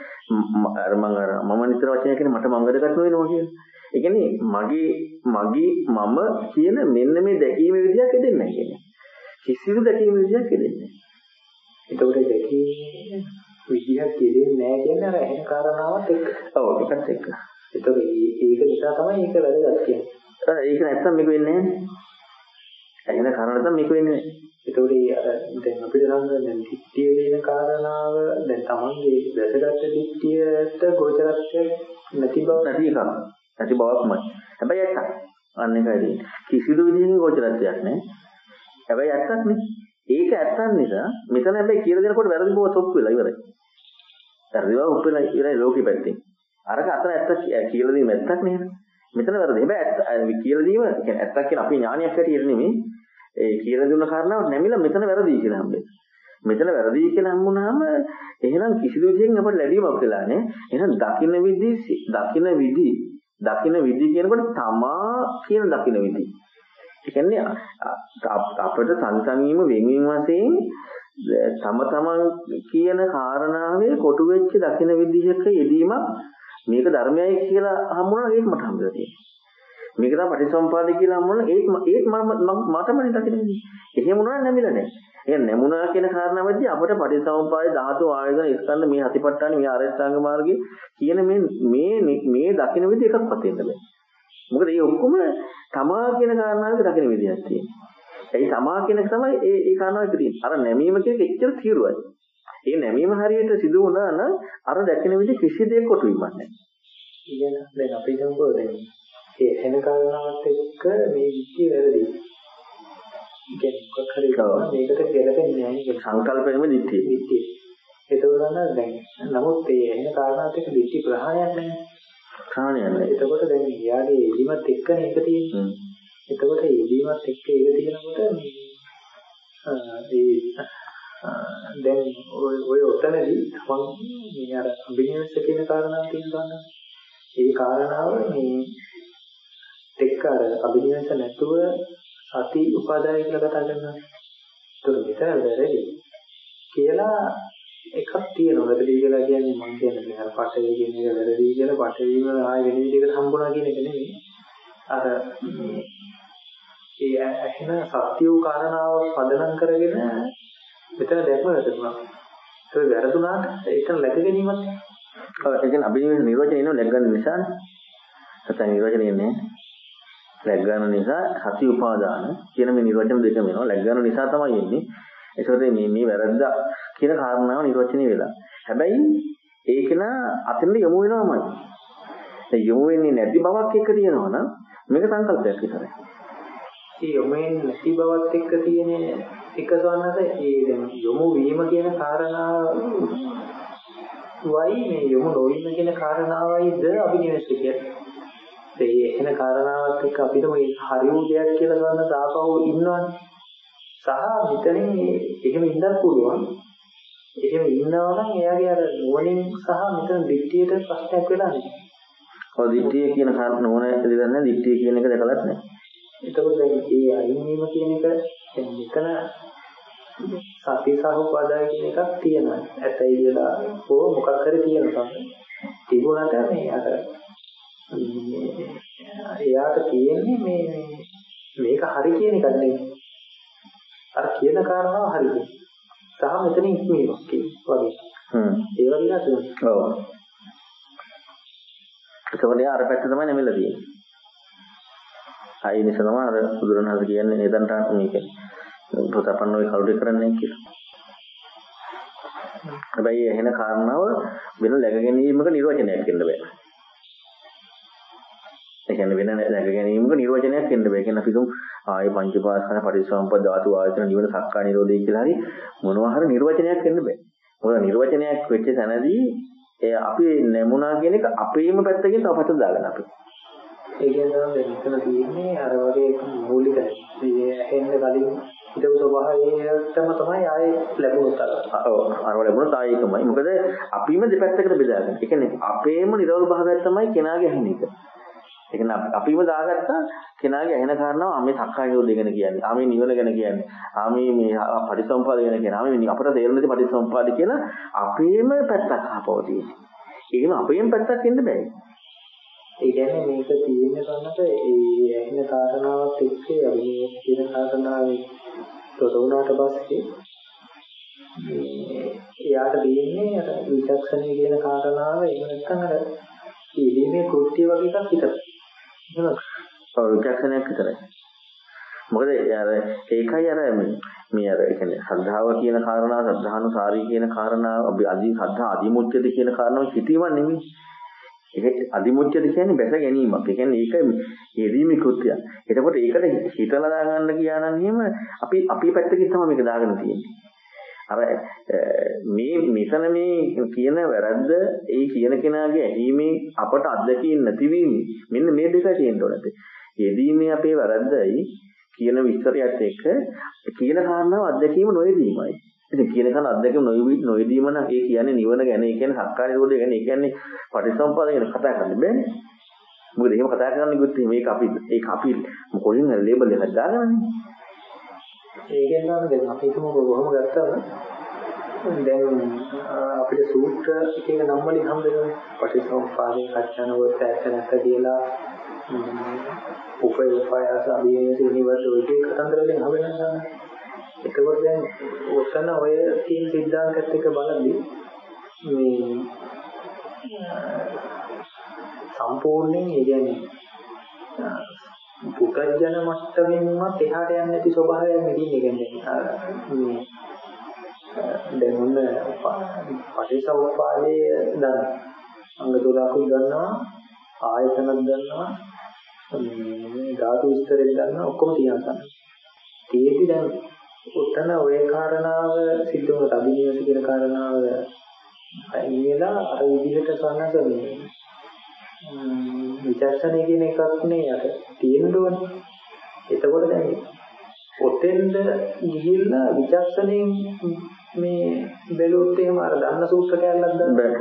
මම නිතර වචනය කියන්නේ මට මම වැඩගත් වෙනවා කියන්නේ. ඒ කියන්නේ මගේ මම කියන මෙන්න මේ දැකීමේ විදිහක් දෙන්නේ නැහැ කියන්නේ. කිසිදු දැකීමේ විදිහක් දෙන්නේ නැහැ. එතකොට දැකීමේ විදිහක් දෙන්නේ නැහැ කියන්නේ අර ඇහෙන කාරණාවත් එක්ක. ඔව් ඒකත් එක්ක. එතකොට ඒක නිසා තමයි ඒක වැදගත් කියන්නේ. ඒක නැත්තම් මේක වෙන්නේ නැහැ. ඇහෙන කාරණා නැත්තම් මේක වෙන්නේ නැහැ. එතකොට දැන් අපිට නම් දැන් දිට්ඨිය වෙන කාරණාව දැන් තමන්ගේ දැසගත් දිට්ඨියට ගෝචරත්වයක් නැති බව නැති බවක්මයි. හැබැයි ඇත්තක්. අන්න ඒකයි. කිසිදු විදිහකින් ගෝචරත්වයක් නැහැ. හැබැයි ඇත්තක් නේ. ඒක ඇත්තක් නිසා මෙතන හැබැයි කියලා දෙනකොට වැරදි බව තොප්පු වෙලා ඉවරයි. වැරදිව උපෙලා ඉවරයි ලෝකෙ පැත්තෙන්. අරක අතන ඇත්ත කියලා දීම ඇත්තක් නේද? මෙතන වැරදි. හැබැයි කියලා දීම කියන්නේ ඇත්තක් කියන අපේ ඥානියක් හැටියට නෙමෙයි. ඒ කියලා දුන්න කාරණාව නැමිලා මෙතන වැරදි කියලා හම්බෙන්නේ. මෙතන වැරදි කියලා හම්බුනහම එහෙනම් කිසිදු විදිහකින් අපිට ලැබීමක් වෙලා නැහැ. එහෙනම් දකින්න විදි කියනකොට තමා කියන දකින්න විදි. ඒ කියන්නේ අපිට සංසංගීම වෙන්වීම වශයෙන් තමන් කියන කාරණාවේ කොටු වෙච්ච දකින්න විදිහක යෙදීමක් මේක ධර්මයයි කියලා හම්බුණා ඒක මට හම්බෙලා තියෙනවා. මේක තමයි පටිසම්පාදේ කියලා හම්බුණා ඒත් මටමනේ දකින්න විදිහ. එහෙම වුණා නැමිලා නැහැ. ඒ නැමුණා කියන කාරණාවෙදී අපිට පටිසම්පාදේ ධාතු ආයතන ස්කන්ධ මේ හතිපට්ඨාන මේ ආරෂ්ඨාංග මාර්ගයේ කියන මේ දකින්න විදිහ එකක්වත් වෙන්න බෑ. මොකද මේ ඔක්කොම තමා කියන කාරණාවක දකින්න විදිහක් තියෙනවා. ඒ තමා කියන එක තමයි ඒ කාරණාව ඉදිරියේ. අර නැමීම කියන එක එච්චර තීරුවයි. ඒ නැමීම හරියට සිදු වුණා නම් අර දැකින විදිහ කිසි දෙයක් කොටු වීමක් නැහැ. ඉතින් දැන් අපි හිතමුකෝ දැන් ඒ එන කාරණාවත් එක්ක මේ විශ්ය වැරදි. කියන්නේ මොකක් හරි මේකට ගැලපෙන්නේ නැහැ නේ සංකල්පෙම දිට්ඨිය. ඒතකොට දැන් නමුත් ඒ එන කාරණාවත් එක්ක දිට්ඨි ප්‍රහාණයක් නැහැ. ප්‍රහාණයක් නැහැ. එතකොට දැන් යාගේ එදීමත් එක්කනේ ඒක තියෙන්නේ. එතකොට එදීමත් එක්ක ඒක තියෙනකොට දැන් ඔය ඔතනදී මම මේ අර අභිනවස්ස කියන කාරණාව තියෙනවා. ඒ කාරණාව මේ එක්ක අර අභිනවස්ස නැතුව සති උපාදාය කියලා කතා කරනවා. ඒතර මෙතන වැරදි කියලා එකක් තියෙනවා. වැරදි කියලා කියන්නේ මම කියන්නේ අර පටවි කියන එක වැරදි කියලා පටවිම ආයෙ වෙන විදිහකට හම්බුණා කියන එක නෙමෙයි. අර ඒ ඇහෙන සත්‍ය වූ කාරණාව පදනම් කරගෙන මෙතන දැක්ම වැරදුනා. ඒක වැරදුනාට ඒකන läග ගැනීමක්. ඔව් ඒ කියන්නේ අභිනව නිර්වචනය එනවා läග ගන්න නිසානේ. නැත්නම් නිර්වචනය එන්නේ läග ගන්න නිසා සති උපාදාන කියන මේ නිර්වචන දෙකම එනවා. läග ගන්න නිසා තමයි එන්නේ. ඒකෝද මේ වැරද්ද කියන කාරණාව නිර්වචනය වෙලා. හැබැයි ඒක නා අතෙන්ද යමු වෙනවමයි. ඒ යමු වෙන්නේ නැති බවක් එක තියෙනවා නම් මේක සංකල්පයක් විතරයි. ඒ යොමුෙන් නැති බවත් එක්ක තියෙන එක සවන්නත ඒ දැන් යොමු වීම කියන කාරණාවයි මේ යොමු නොවීම කියන කාරණාවයිද අභිනවස්ස කියන්නේ. ඒ එන කාරණාවත් එක්ක අපිට මේ හරි වූ දෙයක් කියලා සවන්න සාපව ඉන්නවනේ. සහ මෙතනින් එහෙම ඉන්නත් පුළුවන්. එහෙම ඉන්නවා නම් එයාගේ අර නුවණින් සහ මෙතන දිට්ඨියට ප්‍රශ්නයක් වෙලා නැහැ. ඔය දිට්ඨිය කියන කාරණා නුවණ දෙන්නේ දිට්ඨිය කියන එක දැකලත් නැහැ. එතකොට දැන් මේ අයින් වීම කියන එක මෙතන සති සහෝපාදාය කියන එකක් තියෙනවා. ඇතයි කියලා හෝ මොකක් හරි තියෙනවා. තිබුණාට මේ අර එයාට තියෙන්නේ මේක හරි කියන එකක් නෙවෙයි. අර කියන කාරණාව හරිද? සහ මෙතන ඉක්මීමක් වගේ. ඒ වගේ නේද? ඔව්. ඒකෝනේ අර පැත්ත තමයි නෙමෙලා තියෙන්නේ. ආයි නිසා තමයි අර බුදුරණහස කියන්නේ නේදන්ට මේක ප්‍රතපන්නෝයි කරුඩේ කරන්නේ කියලා. හැබැයි එහෙන කාරණාව වෙන läග ගැනීමක නිර්වචනයක් වෙන්න බෑ. ඒ කියන්නේ වෙන läග ගැනීමක නිර්වචනයක් වෙන්න බෑ. ඒ කියන්නේ අපි තුමු ආයේ පංචපාස්කන්ධ පටිච්චසමුප්පාද ධාතු ආයතන නිවන සක්කාය නිරෝධය කියලා හරි මොනවා හරි නිර්වචනයක් වෙන්න බෑ. මොකද නිර්වචනයක් වෙච්ච තැනදී අපි නැමුණා කියන එක අපේම පැත්තකින් තව පැත්තට දාගන්න අපි. ඒ කියන්නේ මෙතන තියෙන්නේ අර වගේ මූලිකයි. මේ ඇහෙන්න කලින් හිතපු ස්වභාවයටම තමයි ආයේ ලැබුණොත් අර. ඔව් අර ලැබුණොත් ආයේ තමයි. මොකද අපිම දෙපැත්තකට බෙදාගන්න. ඒ කියන්නේ අපේම නිරවුල් භාවයක් තමයි කෙනාගේ ඇහෙන එක. ඒ කියන්නේ අපිම දාගත්තා කෙනාගේ ඇහෙන කාරණාව ආ මේ සක්කාය නිරෝධය ගැන කියන්නේ. ආ මේ නිවන ගැන කියන්නේ. ආ මේ පටිච්චසමුප්පාද ගැන කියන්නේ. ආ මේ අපට තේරුම් නැති පටිච්චසමුප්පාද කියලා අපේම පැත්තක් අහපවතියි. ඒකම අපේම පැත්තක් වෙන්න බෑ. ඒ කියන්නේ මේක තියෙන්නේ කන්නට ඒ ඇහෙන කාරණාවත් එක්ක මේ කියන කාරණාවේ තොරවුණාට පස්සේ එයාට දෙන්නේ අර විචක්ෂණය කියන කාරණාව එහෙම නැත්නම් අර ඉදීමේ කෘත්‍ය වගේ එකක් විතරයි. එහෙමද? ඔව් විචක්ෂණයක් විතරයි. මොකද අර ඒකයි අර මේ අර කියන්නේ ශ්‍රද්ධාව කියන කාරණාව ශ්‍රද්ධානුසාරී කියන කාරණාව අදී ශ්‍රද්ධා අදිමුච්ඡද කියන කාරණාව හිතීම නෙමෙයි. ඒක අදිමුච්ඡද කියන්නේ බැස ගැනීමක්. ඒ කියන්නේ ඒක යෙදීමේ කෘත්‍යය. එතකොට ඒකට හිතලා දාගන්න ගියා නම් එහෙම අපි පැත්තකින් තමයි මේක දාගෙන තියෙන්නේ. අර මේ මෙතන මේ කියන වැරද්ද ඒ කියන කෙනාගේ ඇහිීමේ අපට අත්දැකීම් නැතිවීම මෙන්න මේ දෙකයි තියෙන්න ඕනේ. යෙදීමේ අපේ වැරද්දයි කියන විස්තරයත් එක්ක කියන කාරණාව අත්දැකීම නොයෙදීමයි. ඉතින් කියන කන අත්දැකීම නොයෙදීම නම් ඒ කියන්නේ නිවන ගැන, ඒ කියන්නේ සක්කාය නිරෝධය ගැන, ඒ කියන්නේ පටිච්චසමුප්පාද ගැන කතා කරන්න බෑනේ. මොකද එහෙම කතා කරන්න ගියොත් මේක අපි කොහෙන් හරි ලේබල් එකක් දාගන්නනේ. ඒකෙන් නම් දැන් අපි හිතමු කොහොම ගත්තම දැන් අපිට සූත්‍ර එක නම් වලින් හම්බ වෙනවා. පටිච්චසමුප්පාදේ කච්චනවත ඇත්ත නැත්ත කියලා උපයෝපායස අභියස ඉනිවත් ඔය කතන්දර වලින් හම්බ වෙනවා. ඒකවල දැන් ඔතන ඔය තියෙන සිද්ධාන්තයත් එක්ක බලද්දී මේ සම්පූර්ණයෙන් ඒ කියන්නේ පුතජන මට්ටමින්වත් එහාට යන්නේ නැති ස්වභාවයක් මෙදින්නේ කියන්නේ මේ දැන් ඔන්න පටිච්චසමුප්පාදයේ දන්න අංග 12ක් ගන්නවා ආයතනක් ගන්නවා ධාතු විස්තරයක් ගන්නවා ඔක්කොම තියනවා. ඒකේ දැන් උතන ඔය කාරණාව සිද්ධ වුණා අභිනිවස කියන කාරණාව අයියලා අර විදිහට සන්නස මේ විචක්ෂණය කියන එකක් නේ අර තියෙන්න ඕනේ. එතකොට දැන් ඔතෙන්ද ගිහිල්ලා විචක්ෂණයෙන් මේ බැලුවොත් එහෙම අර දන්න සූත්‍ර කැලලක් දාන්න බෑ.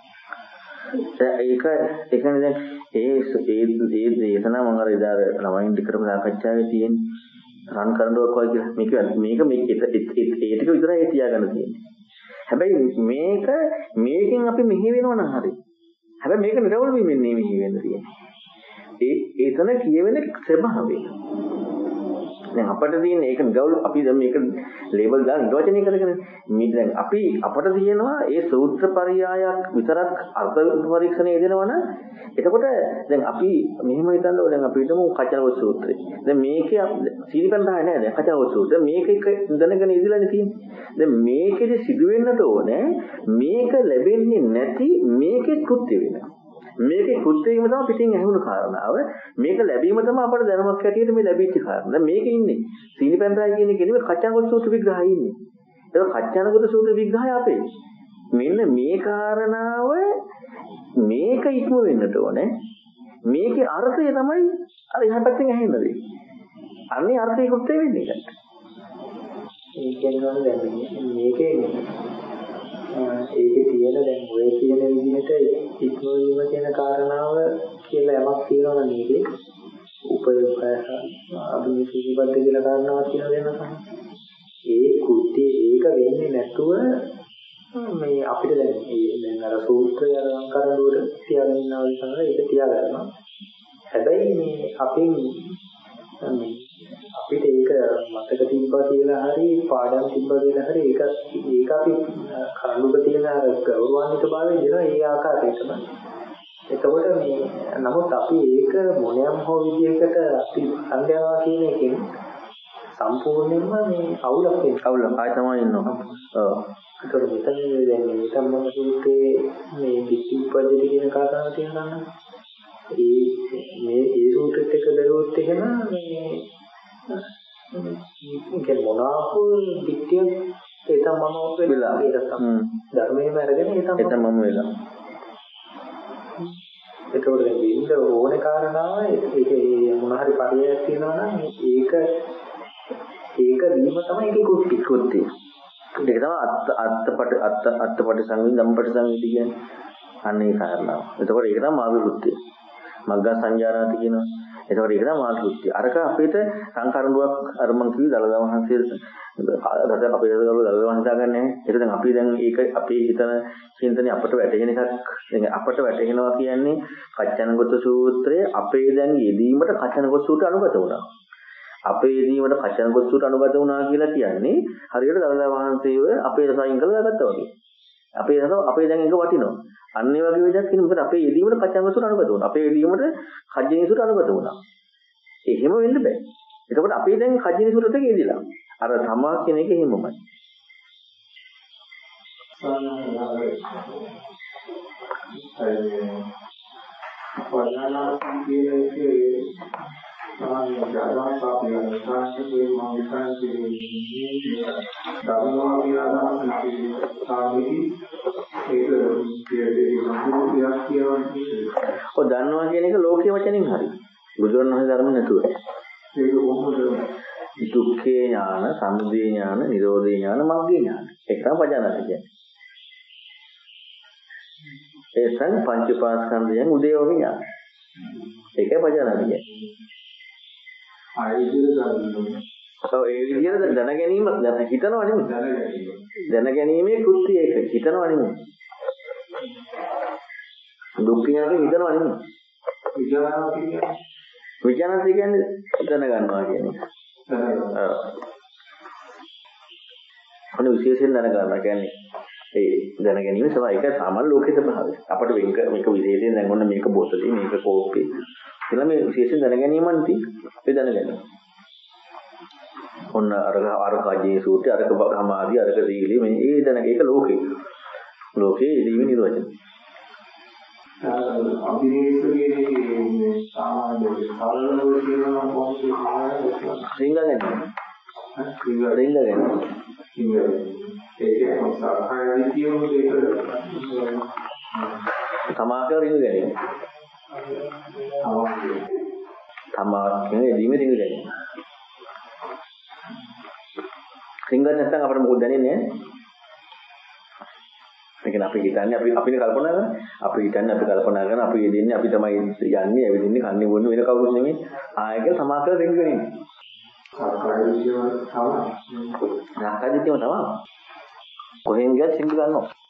ඒක ඒකනේ දැන් ඒ දේශනා මම අර ඉදාර ළමයින් දිකරම සාකච්ඡාවේ තියෙන රන් කරඬුවක් වගේ කියලා මේක ඒ ටික විතරයි තියාගන්න තියෙන්නේ. හැබැයි මේකෙන් අපි මෙහි වෙනව නම් හරි. හැබැයි මේක නිරවුල් වීමෙන් මෙහි වෙන්න තියෙන්නේ. ඒතන කියවෙන ස්වභාවය. දැන් අපිට තියෙන ඒක නිරවුල් අපි දැන් මේක ලේබල් දාලා නිර්වචනය කරගෙන මේ දැන් අපට තියෙනවා ඒ සූත්‍ර පරියායක් විතරක් අර්ථ පරීක්ෂණය දෙනවනම් එතකොට දැන් අපි මෙහෙම හිතන්න ඕනේ දැන් අපි හිතමු කචනවොත් සූත්‍රය. දැන් මේකේ සීනිපන් දාන්නේ නැහැ දැන් කචනවොත් සූත්‍රය. මේක එක දැනගෙන ඉඳලානේ තියෙන්නේ. දැන් මේකෙදි සිදු වෙන්නට ඕනේ මේක ලැබෙන්නේ නැති මේකේ කෘත්‍ය වෙනවා. මේකේ කෘත්‍යයම තමයි පිටින් ඇහුණු කාරණාව. මේක ලැබීම තමයි අපට දැනුමක් ඇටියට මේ ලැබිච්ච කාරණා. දැන් මේකේ ඉන්නේ සීනිපන්රායි කියන එකේ නෙමෙයි කච්චාගත සූත්‍ර විග්‍රහය ඉන්නේ. ඒක කච්චාගත සූත්‍ර විග්‍රහය අපේ. මෙන්න මේ කාරණාව මේක ඉක්ම වෙන්නට ඕනේ. මේකේ අර්ථය තමයි අර එහා පැත්තෙන් ඇහෙන්නේ. අන්නේ අර්ථය කෘත්‍ය වෙන්නේ ඒක. ඒ කියන්නේ දැන් මේකේ ඒකේ තියෙන දැන් ඔය කියන විදිහට ඉක්මවීම කියන කාරණාව කියලා යමක් තියෙනවා නේද? උපයෝගය අභිනිෂේධිබද්ධ කියලා කාරණාවක් කියලා දෙනවා. ඒ කෘත්‍ය ඒක වෙන්නේ නැතුව මේ අපිට දැන් අර සූත්‍රය අලංකාරවලට තියාගෙන ඉන්නවා විතරයි ඒක තියාගන්නවා. හැබැයි මේ අපිට ඒක මතක තිබ්බා කියලා හරි පාඩම් තිබ්බා කියලා හරි ඒක අපි කරුණක තියෙන අර ගෞරවාන්විත භාවය දෙන ඒ ආකාරයටම. එතකොට මේ නමුත් අපි ඒක මොනියම් හෝ විදියකට අපි සංඥාවා කියන එකෙන් සම්පූර්ණයෙන්ම මේ අවුලක් වෙනවා. අවුල ආය තමයි ඉන්නවා. ඔව්. ඒතකොට මෙතන දැන් මේ සම්මත සූත්‍රයේ මේ කිසි උපදෙවි කියන කාරණාව තියෙනවා නම් ඒ සූත්‍රෙත් එක දරුවොත් එහෙම මේ මොනාකෝ පිටිය ඒ තමම වෙලා ධර්මයේම අරගෙන ඒ තමම වෙලා. ඒතකොට දැන් ඉන්න ඕනේ කාරණාව ඒක මොන හරි පරියක් තියෙනවා නම් ඒක වීම තමයි ඒකේ කුට්ටි. ඒක තමයි අත්පට සංවිධ ධම්පට සංවිධ කියන්නේ. අන්න ඒ කාරණාව. එතකොට ඒක තමයි මාර්ග කෘත්‍යය. මග්ග සංජානාති කියනවා. එතකොට ඒක තමයි මාර්ග කෘත්‍යය. අරක අපිට සංකරණුවක් අර මං කිව්ව දලදා වහන්සේ අපේ දලදා වහන්සේ ගන්නෑ. ඒක දැන් අපි දැන් ඒක අපේ හිතන චින්තනයේ අපට වැටහෙන එකක්. දැන් අපට වැටහෙනවා කියන්නේ කච්චනගත සූත්‍රයේ අපේ දැන් යෙදීමට කච්චනගත සූත්‍රය අනුගත වුණා. අපේ යෙදීමට කච්චනගත සූත්‍රය අනුගත වුණා කියලා කියන්නේ හරියට දලදා වහන්සේව අපේ රසයින් කළා ගත්තා වගේ. අපේ දැන් ඒක වටිනවා. අන්න ඒ වගේ විදිහක් කියන මොකද අපේ යෙදීමට කච්චනගත සූත්‍රය අනුගත වුණා. අපේ යෙදීමට කජ්ජනී සූත්‍රය අනුගත වුණා. එහෙම වෙන්න බෑ. එතකොට අපි දැන් කජ්ජනී සූත්‍රයට යෙදিলা. අර තමා කියන එක එහෙමමයි. ඔය දන්නවා කියන එක ලෝකයේ වචනෙන් හරි. බුදුරණවහන්සේ ධර්ම නැතුව. ඒක කොහොමද? දුක්ඛේ ඥාන, සමුදය ඥාන, නිරෝධේ ඥාන, මග්ගේ ඥාන. ඒක තමයි පජානාති කියන්නේ. ඒ සං පංචපාස්කන්ධයන් උදේවම ඥාන. ඒකයි පජානාති කියන්නේ. ඒ විදිහට දැන ගැනීම හිතනවා නෙමෙයි. දැන ගැනීමේ කෘත්‍යය ඒක හිතනවා නෙමෙයි. දුක්ඛ ඥාන හිතනවා නෙමෙයි. විඥාන කියන්නේ දැනගන්නවා කියන්නේ. අනේ විශේෂයෙන් දැනගන්නවා කියන්නේ ඒ දැන ගැනීම තමයි ඒක සාමාන්‍ය ලෝකයේ ස්වභාවය. අපිට මේක විශේෂයෙන් දැන් ඔන්න මේක බෝතලේ මේක කෝප්පේ. කියලා මේ විශේෂයෙන් දැන ගැනීමක් තියෙනවා. ඒ දැනගන්න. ඔන්න අර කජේ සූත්‍රය අරක සමාධි අරක සීලී මේ ඒ දැන ඒක ලෝකේ ඉදීම නිරෝධය. අභිනේෂයේ සාමාන්‍ය සාරලව කියනවා කොහොමද සිංහලෙන් ඒක සාහාරී කියමු ඒක තමාක රිංග ගැනීම. තමාක කියන්නේ දීමේ රිංග ගැනීම. සිංහල නැත්නම් අපිට මොකද දැනෙන්නේ? මේකන අපි හිතන්නේ අපිනේ කල්පනා කරන්නේ. අපි හිතන්නේ අපි කල්පනා කරන අපි යෙදෙන්නේ අපි තමයි යන්නේ ඇවිදින්නේ කන්නේ බොන්නේ වෙන කවුරුත් නෙමෙයි. ආයක තමාක රිංග ගැනීම. සාකාරියම තමයි. කොහෙන් ගියත් සිංහල ගන්නවා.